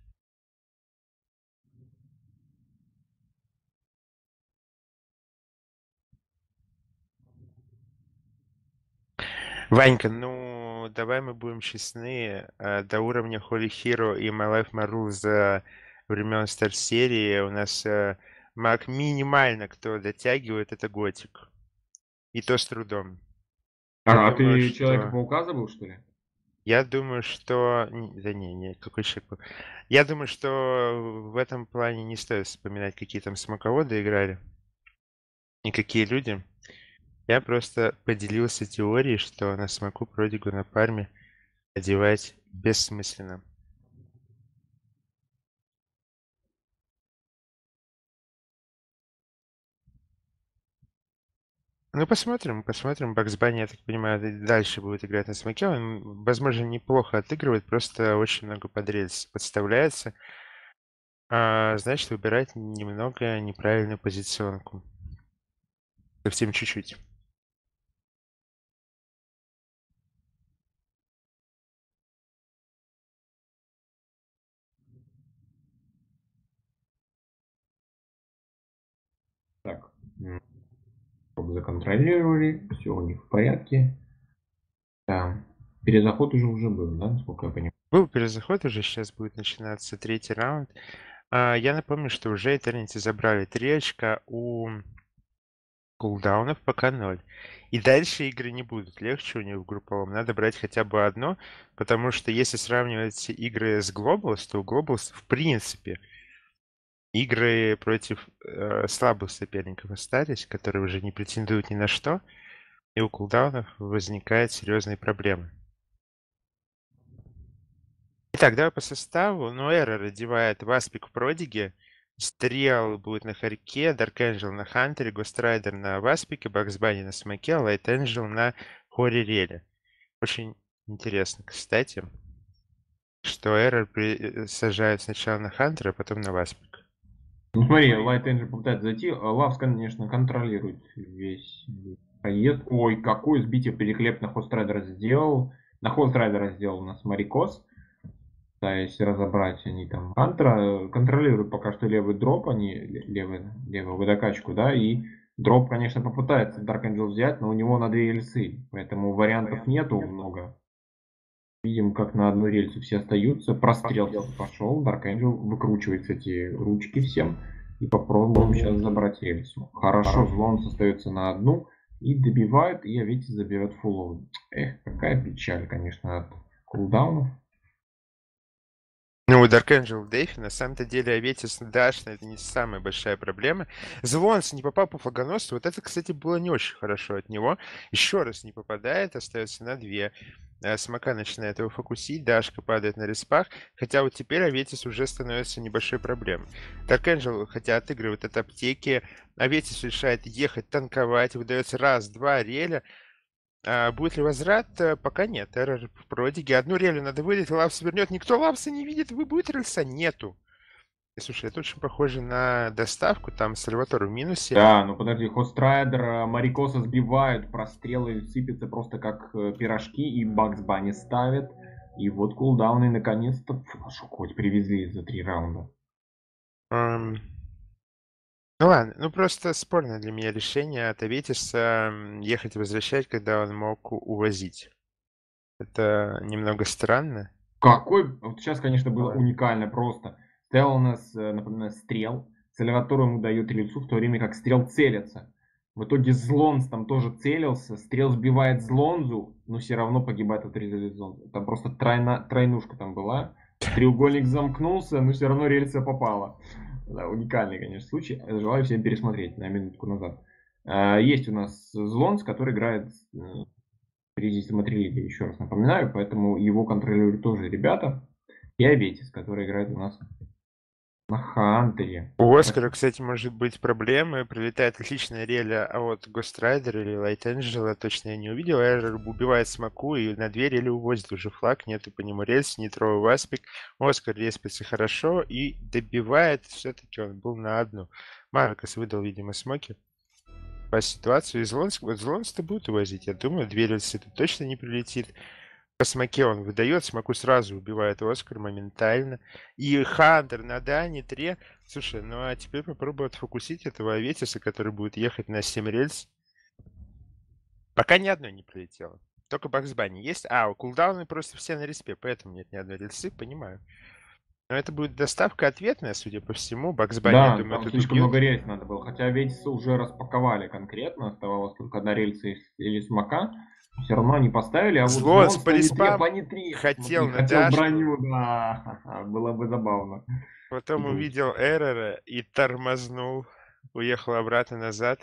Ванька, ну, давай мы будем честны. э, До уровня Holy Hero и My Life My Rules э, времен Star серии у нас э, маг минимально кто дотягивает, это Готик. И то с трудом. Я А, а думаю, ты что... Человека-паука забыл, что ли? Я думаю, что... н- Да не, не, какой человек? Я думаю, что в этом плане не стоит вспоминать, какие там смоководы играли и какие люди. Я просто поделился теорией, что на смоку продигу на парме одевать бессмысленно. Ну, посмотрим, посмотрим. Бакс Банни, я так понимаю, и дальше будет играть на смоке. Он, возможно, неплохо отыгрывает, просто очень много под рельс подставляется. А, значит, выбирать немного неправильную позиционку. Совсем чуть-чуть. Так, м, чтобы законтролировали, все у них в порядке. Да. Перезаход уже уже был, да, насколько я понимаю? Был перезаход, уже сейчас будет начинаться третий раунд. А, я напомню, что уже Eternity забрали три очка, у кулдаунов пока ноль. И дальше игры не будут легче у них в групповом. Надо брать хотя бы одно, потому что если сравнивать игры с Globals, то у Globals в принципе игры против э, слабых соперников остались, которые уже не претендуют ни на что, и у кулдаунов возникают серьезные проблемы. Итак, давай по составу. Ну, Эра родевает Васпик в Продиге, Стрел будет на Харьке, Дарк Энджел на Хантере, Гострайдер на Васпике, Бакс Банни на Смоке, Лайт Энджел на Хори Реле. Очень интересно, кстати, что Эра при... сажает сначала на Хантера, а потом на Васпик. Ну смотри, Light Engine попытается зайти. Лавс, конечно, контролирует весь проезд. Ой, какое сбитие великолепно Хострайдера сделал. На Хострайдера сделал у нас Марикос. Да, если разобрать, они там Антра контролируют пока что левый дроп, они левый, левую водокачку, да, и дроп, конечно, попытается Dark Angel взять, но у него на две рельсы, поэтому вариантов нету много. Видим, как на одной рельсе все остаются. Прострел пошел, Dark Angel выкручивает эти ручки всем. И попробуем сейчас забрать рельсу. Хорошо, Злонс остается на одну и добивает, и Аветис заберет фуллоу. Эх, какая печаль, конечно, от кулдаунов. Ну, у Dark Angel в Дейфе, на самом-то деле, Аветис Дашна это не самая большая проблема. Звонс не попал по флагоносцу. Вот это, кстати, было не очень хорошо от него. Еще раз не попадает, остается на две. Э, Смока начинает его фокусить, Дашка падает на респах. Хотя вот теперь Аветис уже становится небольшой проблемой. Dark Angel, хотя отыгрывает от аптеки, Аветис решает ехать, танковать, выдается раз, два реля. А будет ли возврат? Э, Пока нет. Эррор в продиге. Одну релю надо выдать, Лапс вернет. Никто Лапса не видит. Вы будет рельса? Нету. И, слушай, это очень похоже на доставку. Там Сальватор в минусе. Да, ну подожди, Хострайдер, Марикоса сбивают, прострелы сыпятся просто как э, пирожки, и Бакс Банни ставит. И вот кулдауны наконец-то флешку хоть привезли за три раунда. Ам, Ну ладно, ну просто спорное для меня решение от Аветиса м, ехать и возвращать, когда он мог у- увозить. Это немного странно. Какой, вот сейчас, конечно, было уникально просто. Стоял у нас, э, напоминаю, стрел. Сальватору ему дает рельсу, в то время как стрел целится. В итоге Злонс там тоже целился. Стрел сбивает Злонзу, но все равно погибает от резали Злонзу. Там просто тройна, тройнушка там была. Треугольник замкнулся, но все равно рельса попала. Да, уникальный, конечно, случай. Желаю всем пересмотреть на минутку назад. А, Есть у нас Злонс, который играет э, Резист Матрилига, еще раз напоминаю, поэтому его контролируют тоже ребята. И Аветис, который играет у нас на Хантере. У Оскара, кстати, может быть проблемы. Прилетает отличная реля, а вот Гострайдер или Лайт Энджела точно я не увидел. Эррор убивает Смоку и на две рели увозит уже флаг. Нету по нему рельс, нитровый Васпик. Оскар респится хорошо и добивает. Все-таки он был на одну. Маркос выдал, видимо, Смоки по ситуации. Злонск, вот Злонск-то будет увозить. Я думаю, две рельсы тут точно не прилетит. По Смоке он выдает, Смоку сразу убивает Оскар моментально. И Хантер на Дане три. Слушай, ну а теперь попробую отфокусить этого Аветиса, который будет ехать на семь рельс. Пока ни одной не прилетело. Только Бакс Банни есть. А, у кулдауны просто все на респе, поэтому нет ни одной рельсы, понимаю. Но это будет доставка ответная, судя по всему. Бакс Банни, я Да, думаю, там тут слишком убьют. много рельс надо было. Хотя Аветиса уже распаковали конкретно. Оставалось только одна рельса из- или смока. Все равно они поставили. А вот Злонс Злонс по на нитре, респам по нитре. хотел Смотри, на хотел Дашку, броню, да. Было бы забавно. потом увидел Эррора и тормознул. Уехал обратно назад.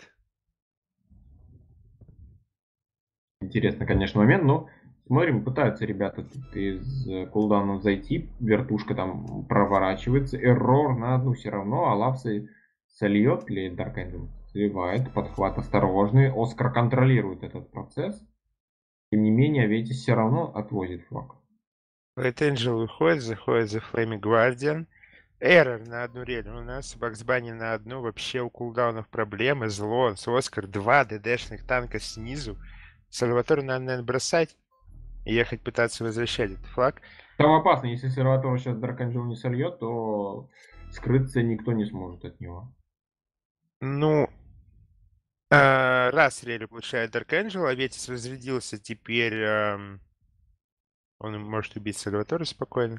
Интересный, конечно, момент, но смотрим, пытаются ребята тут из э, кулдауна зайти, вертушка там проворачивается, эррор на одну все равно, а Лапсы сольет ли Dark Angel? Сливает, подхват осторожный, Оскар контролирует этот процесс, тем не менее, Аветис все равно отвозит флаг. Лайт Энджел выходит, заходит за Флейми Гвардиан. Эррор на одну рель у нас, Бакс Банни на одну. Вообще у кулдаунов проблемы. Зло, Оскар, два ДДшных танка снизу. Сальватор надо, наверное, бросать и ехать пытаться возвращать этот флаг. Там опасно, если Серватор сейчас Dark Angel не сольет, то скрыться никто не сможет от него. Ну, э, раз рель получает Dark Angel, а Ветис разрядился теперь... эм, Он может убить Сальватора спокойно.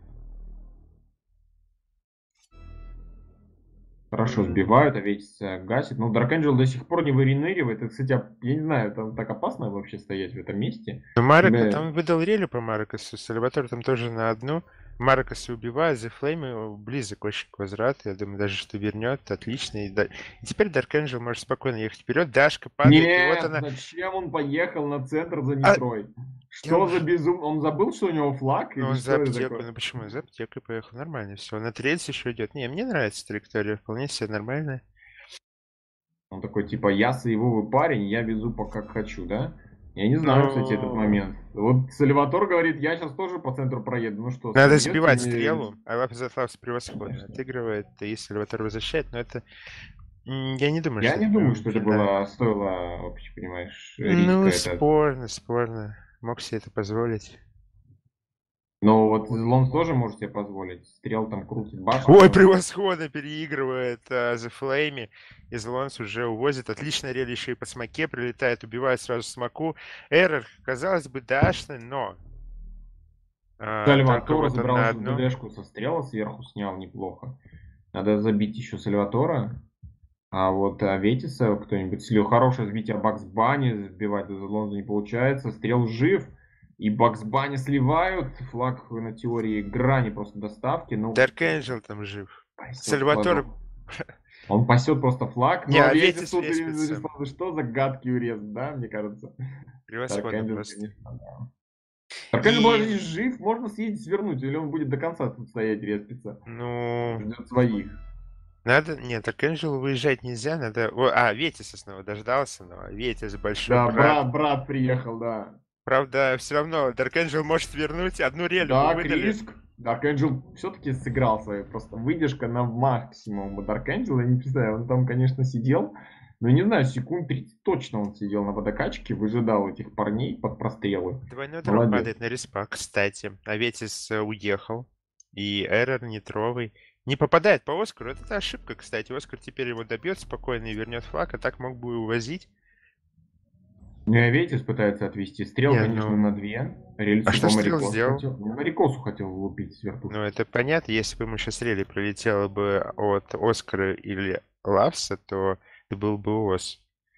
Хорошо сбивают, а Аветис гасит. Но Dark Angel до сих пор не выныривает. Это, кстати, я не знаю, там так опасно вообще стоять в этом месте. Но Марека, Б- там выдал релю по Маракасу, Сальватор там тоже на одну. Маракаса убивает, The Flame близок очень к возврату. Я думаю, даже что вернет. Отлично. И, да- и теперь Dark Angel может спокойно ехать вперед. Дашка падает, и вот Нет, она. зачем он поехал на центр за А, Нитрой? я Что за уж... безум... Он забыл, что у него флаг? Ну, Или он за что это аптекой. такое? Ну почему? За аптекой поехал. Нормально все. На рельс еще идет. Не, мне нравится траектория. Вполне себе нормальная. Он такой, типа, я соевовый парень, я везу по как хочу, да? Я не знаю, кстати, этот Но момент. Вот Сальватор говорит, я сейчас тоже по центру проеду. Ну что, надо собьете сбивать мне? стрелу, а Лапизатлавс превосходно Конечно. отыгрывает, и Сальватор возвращает, но это... м, Я не думаю, Я что не это думаю, прям что это финально. было, стоило, вообще, понимаешь, риска Ну, это. спорно, спорно. Мог себе это позволить. Но вот Злонс тоже может себе позволить. Стрел там крутит Ой, башню. превосходно переигрывает uh, The Flame. Из Лонс уже увозит. Отличное релище и по смоке прилетает, убивает сразу смоку. Эррор, казалось бы, дашный, но а, только Сальватор вот он забрал на сейчас одну. ДДшку со стрела, сверху снял неплохо. Надо забить еще Сальватора. А вот а, Ветиса кто-нибудь слил. Хорошее сбитие Бакс Банни. Сбивать из Лонза не получается. Стрел жив. И Бакс Банни сливают. Флаг на теории грани просто доставки. Ну, Dark Angel там жив. пасет Сальватор... флагов. Он пасет просто флаг. Не, Ну, а а Ветис Ветис тут респится. зарисован. Что за гадкий урез, да, мне кажется. Превосходно Арканджел, просто. конечно, да. Арканджел И, даже жив. Можно съездить, свернуть. Или он будет до конца тут стоять, респиться. ну, Ждет своих. надо... Нет, так Энджелу выезжать нельзя, надо... О, а, Ветиса снова дождался, но Ветис большой Да, брат. брат, брат приехал, да. Правда, все равно Dark Angel может вернуть, одну релю бы Да, выдали. Криск. Dark Angel все-таки сыграл свою просто выдержка на максимум. У Dark Angel, я не представляю, он там, конечно, сидел, но не знаю, секунд тридцать точно он сидел на водокачке, выжидал этих парней под прострелы. Двойной дроп Молодец. падает на респа, кстати. А Ветис э, уехал. И Эррор нитровый. Не попадает по Оскару. Это ошибка, кстати. Оскар теперь его добьет спокойно и вернет флаг, а так мог бы и увозить. Ну, и Ветис пытается отвести. Стрел, Не, конечно, ну... на две. А Рельсу что по Стрел Марикосу сделал? хотел. Ну, Марикосу хотел лупить с Ну, вертушки. это понятно. Если бы ему сейчас рели пролетело бы от Оскара или Лавса, то это был бы Ос.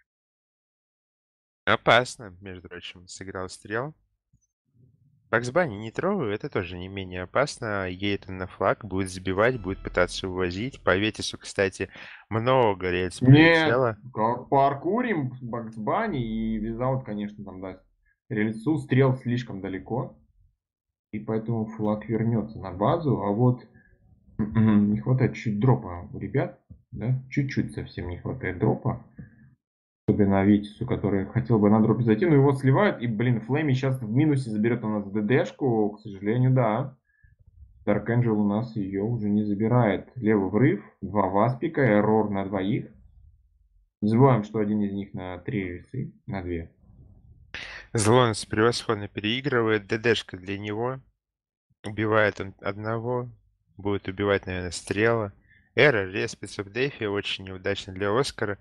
Опасно, между прочим, сыграл Стрел. Бакс Банни нитровый, это тоже не менее опасно. Едет он на флаг, будет забивать, будет пытаться увозить. По Ветису, кстати, много рельс Нет, прилетело. как паркурим Бакс Банни и визаут, конечно, там даст. Рельсу стрел слишком далеко. И поэтому флаг вернется на базу. А вот не хватает чуть дропа у ребят. Да? Чуть-чуть совсем не хватает дропа. Особенно Аветису, который хотел бы на дропе зайти, но его сливают. И, блин, Флейми сейчас в минусе заберет у нас ДДшку. К сожалению, да. Dark Angel у нас ее уже не забирает. Левый врыв, два васпика, эррор на двоих. Не забываем, что один из них на три рельсы, на две. Злонс превосходно переигрывает. ДДшка для него. Убивает он одного. Будет убивать, наверное, Стрела. Эра респится в дефе. Очень неудачно для Оскара.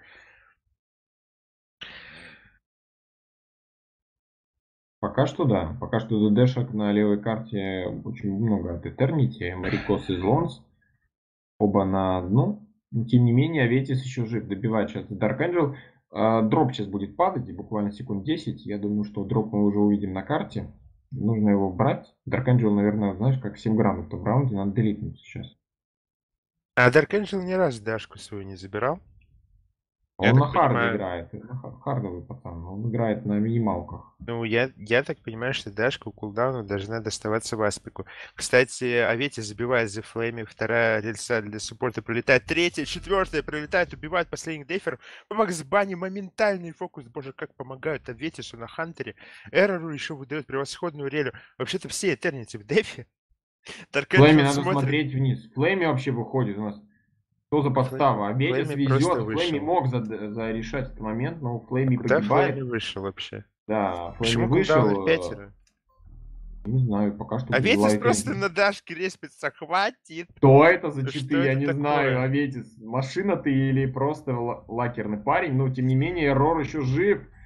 Пока что да. Пока что ДДшек на левой карте очень много от Eternity. Марикос и Злонс. Оба на одну. Но, тем не менее, Аветис еще жив. Добивает сейчас Dark Angel. А, дроп сейчас будет падать, буквально секунд десять. Я думаю, что дроп мы уже увидим на карте. Нужно его брать. Dark Angel, наверное, знаешь, как семь грамм в том раунде. Надо делитнуть сейчас. А Dark Angel ни разу Дашку свою не забирал. Я Он так на харде понимаю, играет. Это ха- хардовый пацан. Он играет на минималках. ну, я, я так понимаю, что Дашка у кулдауна должна доставаться в аспику. Кстати, Авети забивает за флейми, вторая рельса для суппорта прилетает, третья, четвертая прилетает, убивает последних деферов. Макс Банни моментальный фокус, боже, как помогают Аветису на Хантере. Эрору еще выдает превосходную релю. Вообще-то все Этернити в дефе. Dark Флейми Angel надо смотрит. смотреть вниз. Флейми вообще выходит у нас. Что за подстава? Флейми, Аветис Флейми просто везет. Флейми вышел. мог за, за решать этот момент, но Флейми А куда Флейми погибает. вышел вообще? Да, Флейми Почему кулдаун их вышел. э, пятеро? Не знаю, пока что Аветис добивает просто Энджи. на Дашке респится, хватит. Что это за читы? Что Я это не знаю, такое? Аветис. Машина ты или просто ла- лакерный парень? Но, тем не менее, Эррор еще жив.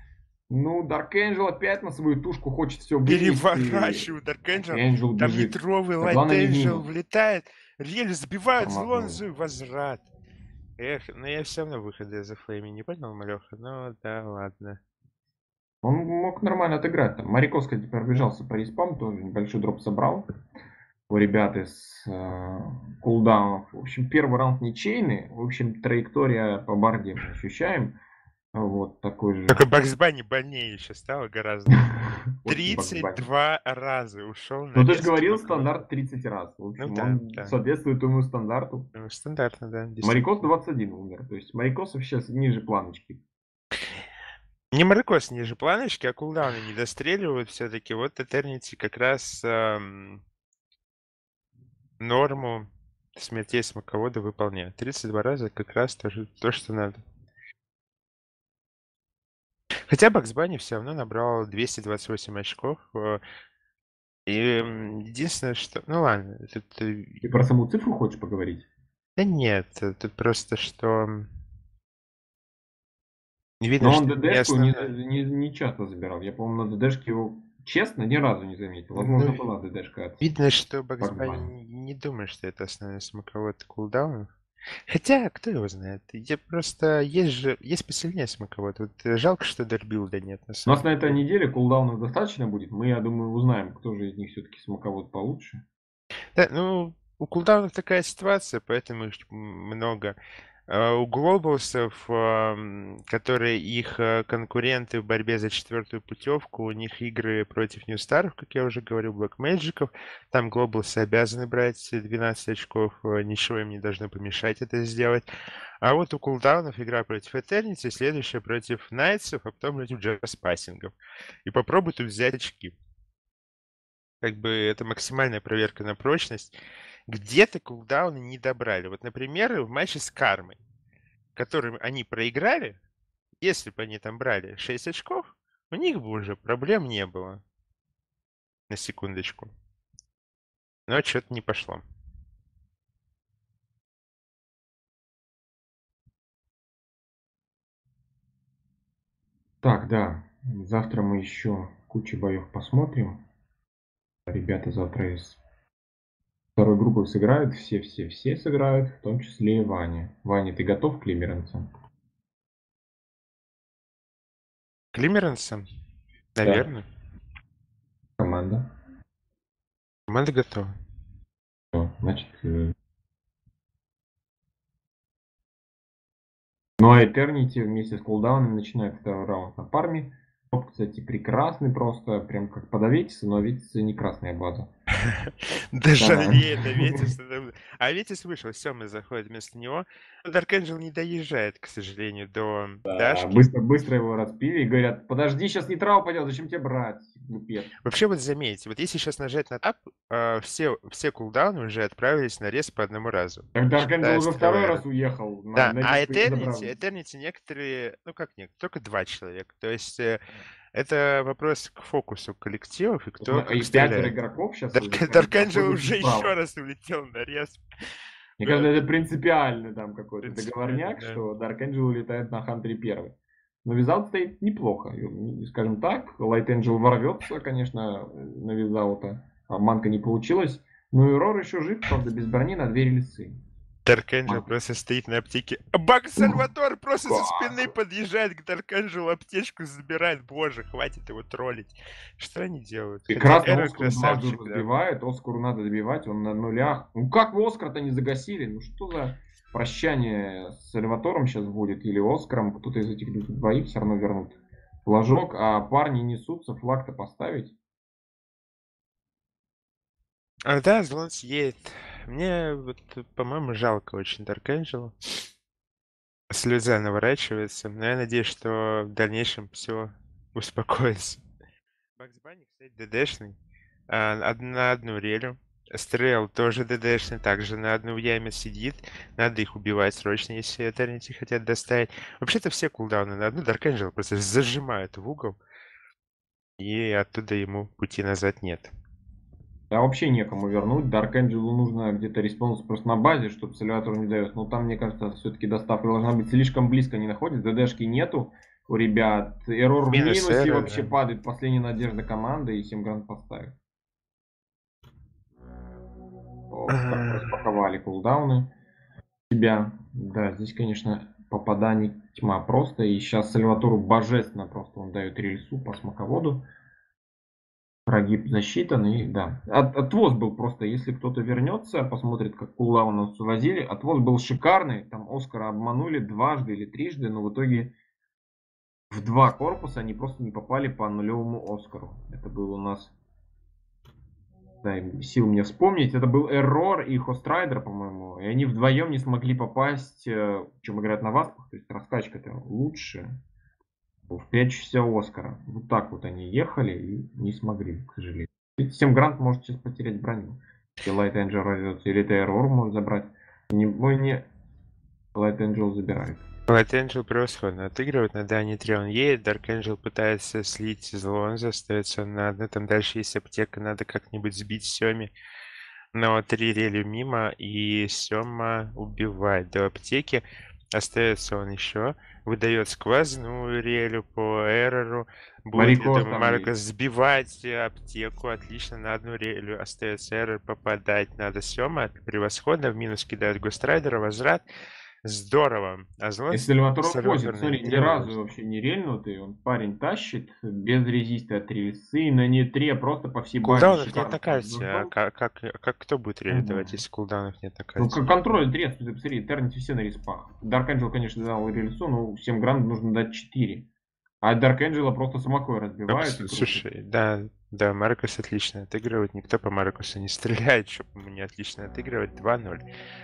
Ну, Dark Angel опять на свою тушку хочет все вынести. Переворачиваю Dark Dark Angel. Angel Там бежит. нитровый А Light главное не в Angel минус. влетает. Рель сбивает Тормознул. Злонзу и возврат. Эх, ну я все равно выхода за Флейми не понял, Малеха. Ну да, ладно. Он мог нормально отыграть. Там Марикос, кстати, пробежался по респам, тоже небольшой дроп собрал. У ребят из э, кулдаунов. В общем, первый раунд ничейный. В общем, траектория по барде мы ощущаем. Вот такой же. Только Бакс Банни больнее еще стало гораздо. Очень Bugs тридцать Bunny. два раза ушел на Ну ты же резкий говорил боковой. стандарт тридцать раз. В общем, Ну да, он да. соответствует ему стандарту. Ну, стандартно, да. действительно. Марикос двадцать один умер. То есть Марикосов сейчас ниже планочки. Не Марикос ниже планочки, а кулдауны не достреливают все-таки. Вот Этернити как раз эм, норму смертей смоковода выполняет. тридцать два раза как раз то, то что надо. Хотя Бакс Банни все равно набрал двести двадцать восемь очков. э, И м, единственное, что... Ну ладно, тут... э, Ты про саму цифру хочешь поговорить? Да нет, э, тут просто что... м, Видно, Но он что это не ДДшку не, основной. не, не часто забирал. Я, по-моему, на ДДшке его, честно, ни разу не заметил. Возможно, Ну, была ДДшка от видно, что Бакс Bugs Банни Bunny. не, не думает, что это основной смоковод кулдаунов. Хотя, кто его знает? Я просто... Есть же... Есть посильнее смоковод. Вот э, жалко, что дербилда нет, на У самом нас на этой деле. неделе кулдаунов достаточно будет. Мы, я думаю, узнаем, кто же из них все-таки смоковод получше. Да, ну, у кулдаунов такая ситуация, поэтому их м, много. А у глобалсов, ам, которые их э, конкуренты в борьбе за четвертую путевку, у них игры против Ньюстаров, как я уже говорил, Блэкмэджиков. Там глобалсы обязаны брать двенадцать очков, э, ничего им не должно помешать это сделать. А вот у кулдаунов игра против Этернити, следующая против Найтсов, а потом против Джаспассингов. И попробуй тут взять очки. Как бы это максимальная проверка на прочность. Где-то кулдауны не добрали. Вот, например, в матче с Кармой, которым они проиграли, если бы они там брали шесть очков, у них бы уже проблем не было. На секундочку. Но что-то не пошло. Так, да. Завтра мы еще кучу боев посмотрим. Ребята завтра из второй группы сыграют. Все-все-все сыграют, в том числе и Ваня. Ваня, ты готов к лимеренцам? Климеренсом? Да. Наверное. Команда? Команда готова. Всё, значит... э, Ну а Eternity вместе с кулдауном начинает второй раунд на парме. Топ, кстати, прекрасный просто. Прям как под Аветиса, но Аветиса не красная база. Даже Да. аллеет Аветис. А Аветис вышел, Сёма заходит вместо него. Дарк Энджел не доезжает, к сожалению, до Да, Дашки. быстро, быстро его распили и говорят, подожди, сейчас нейтрал пойдет, зачем тебе брать, глупец. Вообще вот заметьте, вот если сейчас нажать на тап, э, все, все кулдауны уже отправились на рез по одному разу. Так Dark Angel Считая уже второй Стрелайра. раз уехал на, Да, на а риску, не забрал. Eternity, Eternity некоторые, ну как нет, только два человека. То есть э, это вопрос к фокусу коллективов и кто Вот, как и пятеро стреляет. игроков сейчас Dark, уже Dark Angel проходят уже справа. еще раз улетел на рез. Мне кажется, это принципиальный там какой-то Принципиально, договорняк, да. что Dark Angel улетает на Хантере первый. Но визаут стоит неплохо. И, скажем так, Light Angel ворвется, конечно, на визаута. Обманка не получилась. Ну и Рор еще жив, правда, без брони на две рельсы. Dark Angel Мать. просто стоит на аптеке. А Баг Сальвадор просто со как? спины подъезжает к Dark Angel, аптечку забирает. Боже, хватит его троллить. Что они делают? Хотя Прекрасно Эро Оскар дважды красавчик, уже да. сбивает. Оскару надо добивать, он на нулях. Ну как вы Оскара-то не загасили? Ну что за прощание с Сальватором сейчас будет? Или Оскаром? Кто-то из этих двоих все равно вернут флажок, а парни несутся, флаг-то поставить. А, да, Злонс едет. Мне, вот, по-моему, жалко очень Dark Angel. Слеза наворачивается. Но я надеюсь, что в дальнейшем все успокоится. Бакс Банни, кстати, ДДшный. А, од- на одну релю. Стрел тоже ДДшный, также на одну яме сидит. Надо их убивать срочно, если Eternity хотят доставить. Вообще-то все кулдауны на одну. Dark Angel просто зажимают в угол. И оттуда ему пути назад нет. Да вообще некому вернуть. Dark Angel нужно где-то респонс просто на базе, чтобы Сальватор не дает. Но там, мне кажется, все-таки доставка должна быть слишком близко, не находится. ДДшки нету. у ребят. Эррор в Минус минусе, эра, вообще да. падает последняя надежда команды, и семь гранд поставит. Ох, как Ага. распаковали кулдауны себя. Да, здесь, конечно, попаданий тьма просто. И сейчас Сальватору божественно просто он дает рельсу по смоководу. Прогиб засчитан, и да. От, отвоз был просто, если кто-то вернется, посмотрит, как кулдаун нас увозили. Отвоз был шикарный. Там Оскара обманули дважды или трижды, но в итоге в два корпуса они просто не попали по нулевому Оскару. Это был у нас... Да, сил мне вспомнить. Это был Эррор и Хострайдер, по-моему. И они вдвоем не смогли попасть, чем играют на васпах. То есть раскачка-то лучше. В прячущегося Оскара. Вот так вот они ехали и не смогли, к сожалению. семь грант может сейчас потерять броню. И Light Angel разойдется. Или это Эррор может забрать. Не, ой, не. Light Angel забирает. Light Angel превосходно отыгрывает. На Дани три он едет. Dark Angel пытается слить Злонза. Остается на одной. Там дальше есть аптека. Надо как-нибудь сбить Сёми. Но три рели мимо. И Сёма убивает до аптеки. Остается он еще. Выдает сквозную релю по эррору. Будет, я Марикос думаю, там Маркос есть. сбивать аптеку. Отлично. На одну релю остается эррор. Попадать надо Сёма. Превосходно. В минус кидает Гострайдера. Возврат. Здорово. А И Злонс Сальваторов возит, Сальваторный смотри, ни не разу вывозит. вообще не рельнутый. Он парень тащит без резиста от рельсы на нетре, просто по всей базе Кулдаунов нет на шикарно карте. А подожжен. как, как, как кто будет релить давать, Мгм. если кулдаунов нет на Ну, карте? к- контроль трец, ты посмотри, Этернити все на респах. Дарк Angel, конечно, дал рельсу, но всем гранд нужно дать четыре. А Дарк Angel просто самокой Ну, разбивают и пос- крутят. слушай, да, да, Маркос отлично отыгрывает. Никто по Маркосу не стреляет, чтобы ему не отлично отыгрывать. два ноль.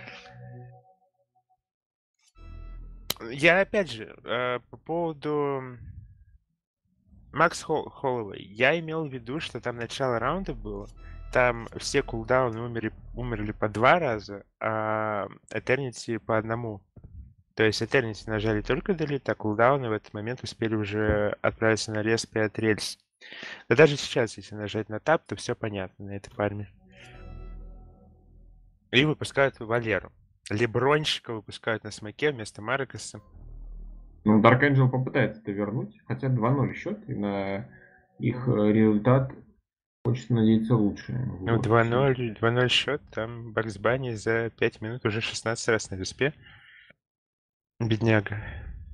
Я опять же, э, по поводу Макс Холл- Холлоуэй. Я имел в виду, что там начало раунда было. Там все кулдауны умерли, умерли по два раза, а Этернити по одному. То есть Eternity нажали только Delete, а кулдауны в этот момент успели уже отправиться на респе от рельс. Да даже сейчас, если нажать на тап, то все понятно на этой парме. И выпускают Валеру. Лебрончика выпускают на смоке вместо Маркоса. Ну, Дарк Angel попытается это вернуть, хотя два ноль счет, и на их э, результат хочется надеяться лучше. Ну, Вот. два ноль, два ноль счет, там Бакс Банни за пять минут уже шестнадцать раз на респе. Бедняга.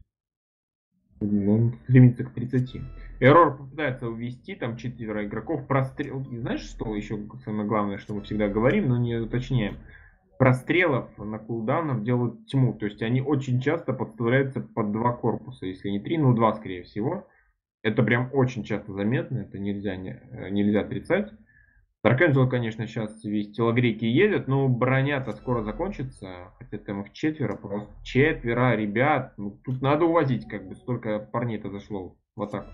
Он стремится к тридцати. Эррор попытается увести, там четверо игроков. Прострел. И знаешь, что еще самое главное, что мы всегда говорим, но не уточняем? Прострелов на кулдаунов делают тьму. То есть они очень часто подставляются под два корпуса. Если не три, ну два скорее всего. Это прям очень часто заметно. Это нельзя, не, э, нельзя отрицать. Dark Angel, конечно, сейчас весь телогрейки едет, но броня-то скоро закончится. Хотя там их четверо, просто четверо ребят. Ну, тут надо увозить, как бы столько парней-то зашло в атаку.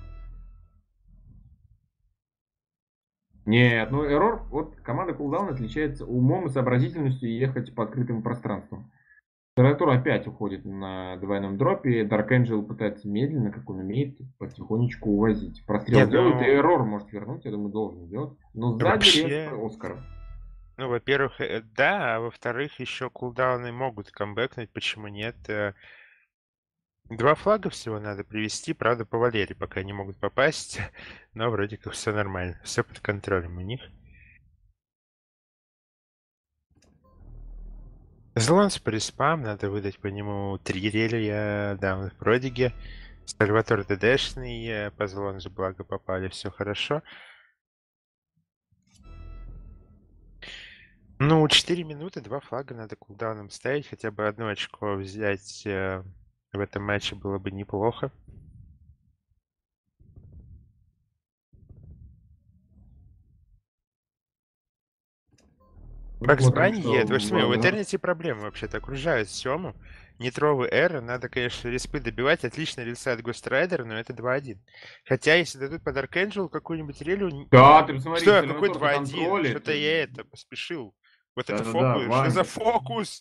Нет, ну Эррор, вот команда Кулдаун отличается умом и сообразительностью ехать по открытым пространствам. Температура опять уходит на двойном дропе. Dark Angel пытается медленно, как он умеет, потихонечку увозить. Прострел Нет, делает, и ну, Эррор может вернуть, я думаю, должен сделать. Но сзади респ вообще, Оскара. ну, во-первых, э, да, а во-вторых, еще кулдауны могут камбэкнуть, почему нет? Э, Два флага всего надо привести, правда, по Валере пока не могут попасть, но вроде как все нормально, все под контролем у них. Злонс по респам, надо выдать по нему три релья, да, он в продиге. Сальватор ДДшный, э, по Злонсу благо попали, все хорошо. Ну, четыре минуты, два флага надо кулдауном ставить, хотя бы одно очко взять э, в этом матче было бы неплохо. Бакс Посмотрим, Банни что едет. Вот смотри, у Владрат. Eternity проблемы вообще-то окружают Сему. Нитровый эра, надо, конечно, респы добивать. Отлично рельса от Гострайдера, но это два один. Хотя, если дадут под Dark Angel какую-нибудь релю... н- Да, ты посмотри, Что, какой Сальваторка два один? контролит. Что-то я это, поспешил. Вот это Да-да-да, фокус? Что за Вань. фокус?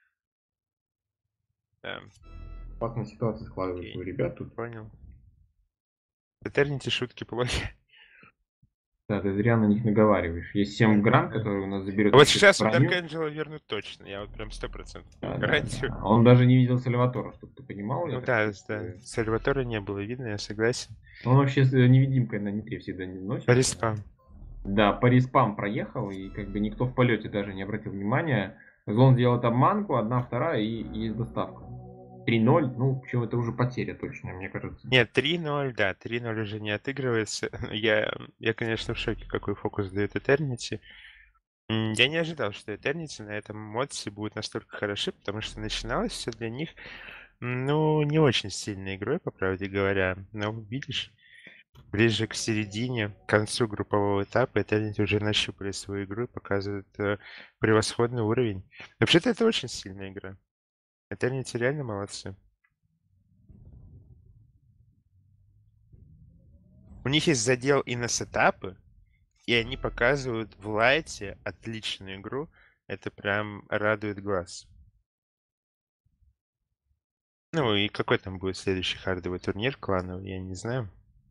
Да, Опасная ситуация складывается у окей, ребят тут. понял. Eternity шутки плохи. Да, ты зря на них наговариваешь. Есть семь гран, Да. которые у нас заберет Вот еще эту сейчас он Дарк броню. Энджела вернут точно, я вот прям сто процентов Да, да, гарантию. да. Он даже не видел Сальватора, чтобы ты понимал, я Ну так да, да, чувствую. Сальватора не было видно, я согласен. Он вообще с невидимкой на нитре всегда не носится. Респам. Да, по респам проехал, и как бы никто в полете даже не обратил внимания. Злон сделал обманку, одна, вторая, и и есть доставка. три ноль, ну, причем это уже потеря точная, мне кажется. Нет, три ноль, да, три ноль уже не отыгрывается. Я, я, конечно, в шоке, какой фокус дает Eternity. М, Я не ожидал, что Eternity на этом модсе будут настолько хороши, потому что начиналось все для них, м, ну, не очень сильной игрой, по правде говоря. Но видишь, ближе к середине, к концу группового этапа Eternity уже нащупали свою игру и показывают э, превосходный уровень. Вообще-то это очень сильная игра. Eternity реально молодцы. У них есть задел и на сетапы, и они показывают в лайте отличную игру. Это прям радует глаз. Ну и какой там будет следующий хардовый турнир клановый, я не знаю.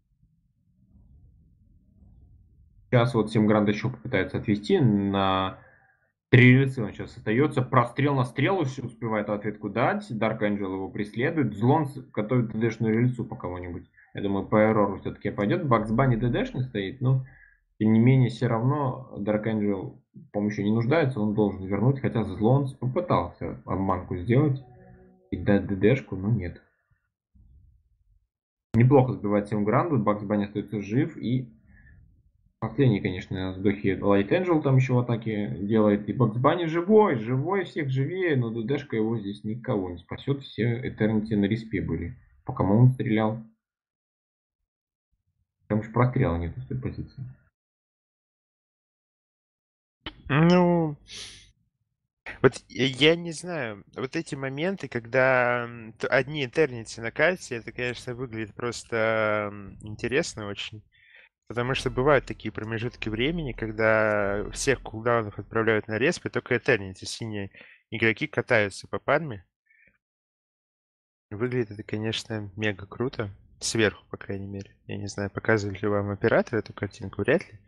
Сейчас вот Симгранд еще попытается отвести на три рельсы. Он сейчас остается. Прострел на стрелу все успевает ответку дать. Дарк Энджел его преследует. Злон с- готовит ДДшную рельсу по кого-нибудь. Я думаю, по эрору все-таки пойдет. Бакс Банни ДДшный стоит, но тем не менее, все равно Дарк Энджел в помощи не нуждается, он должен вернуть, хотя Злонс попытался обманку сделать и дать ДДшку, но нет. Неплохо сбивать семь гранду, Бакс Банни остается жив, и последний, конечно, сдохи Лайт Энджел там еще в атаке делает, и Бакс Банни живой, живой, всех живее, но ДДшка его здесь никого не спасет, все Этернити на респе были. По кому он стрелял? Там уж прострела нет с той позиции. Ну, вот я я не знаю, вот эти моменты, когда м, т- одни Eternity на карте, это, конечно, выглядит просто м, интересно очень. Потому что бывают такие промежутки времени, когда всех кулдаунов отправляют на респ, и только Eternity, синие игроки катаются по падме. Выглядит это, конечно, мега круто. Сверху, по крайней мере. Я не знаю, показывали ли вам оператор эту картинку, вряд ли.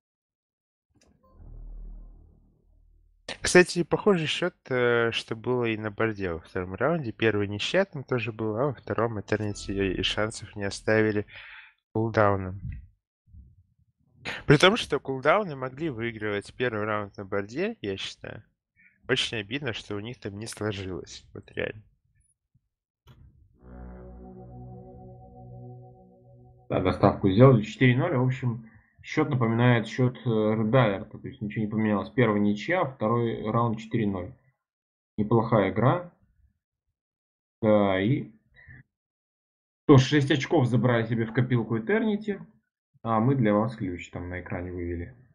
Кстати, похожий счет, э, что было и на борде во втором раунде. Первый ничья там тоже был, а во втором Eternity и шансов не оставили кулдауном. При том, что кулдауны могли выигрывать первый раунд на борде, я считаю. Очень обидно, что у них там не сложилось. Вот реально. Да, доставку сделали четыре ноль. В общем, счет напоминает счет Редайерта. То есть ничего не поменялось. Первый ничья, второй раунд четыре ноль. Неплохая игра. Да, и то шесть очков забрали себе в копилку Eternity. А мы для вас ключ там на экране вывели.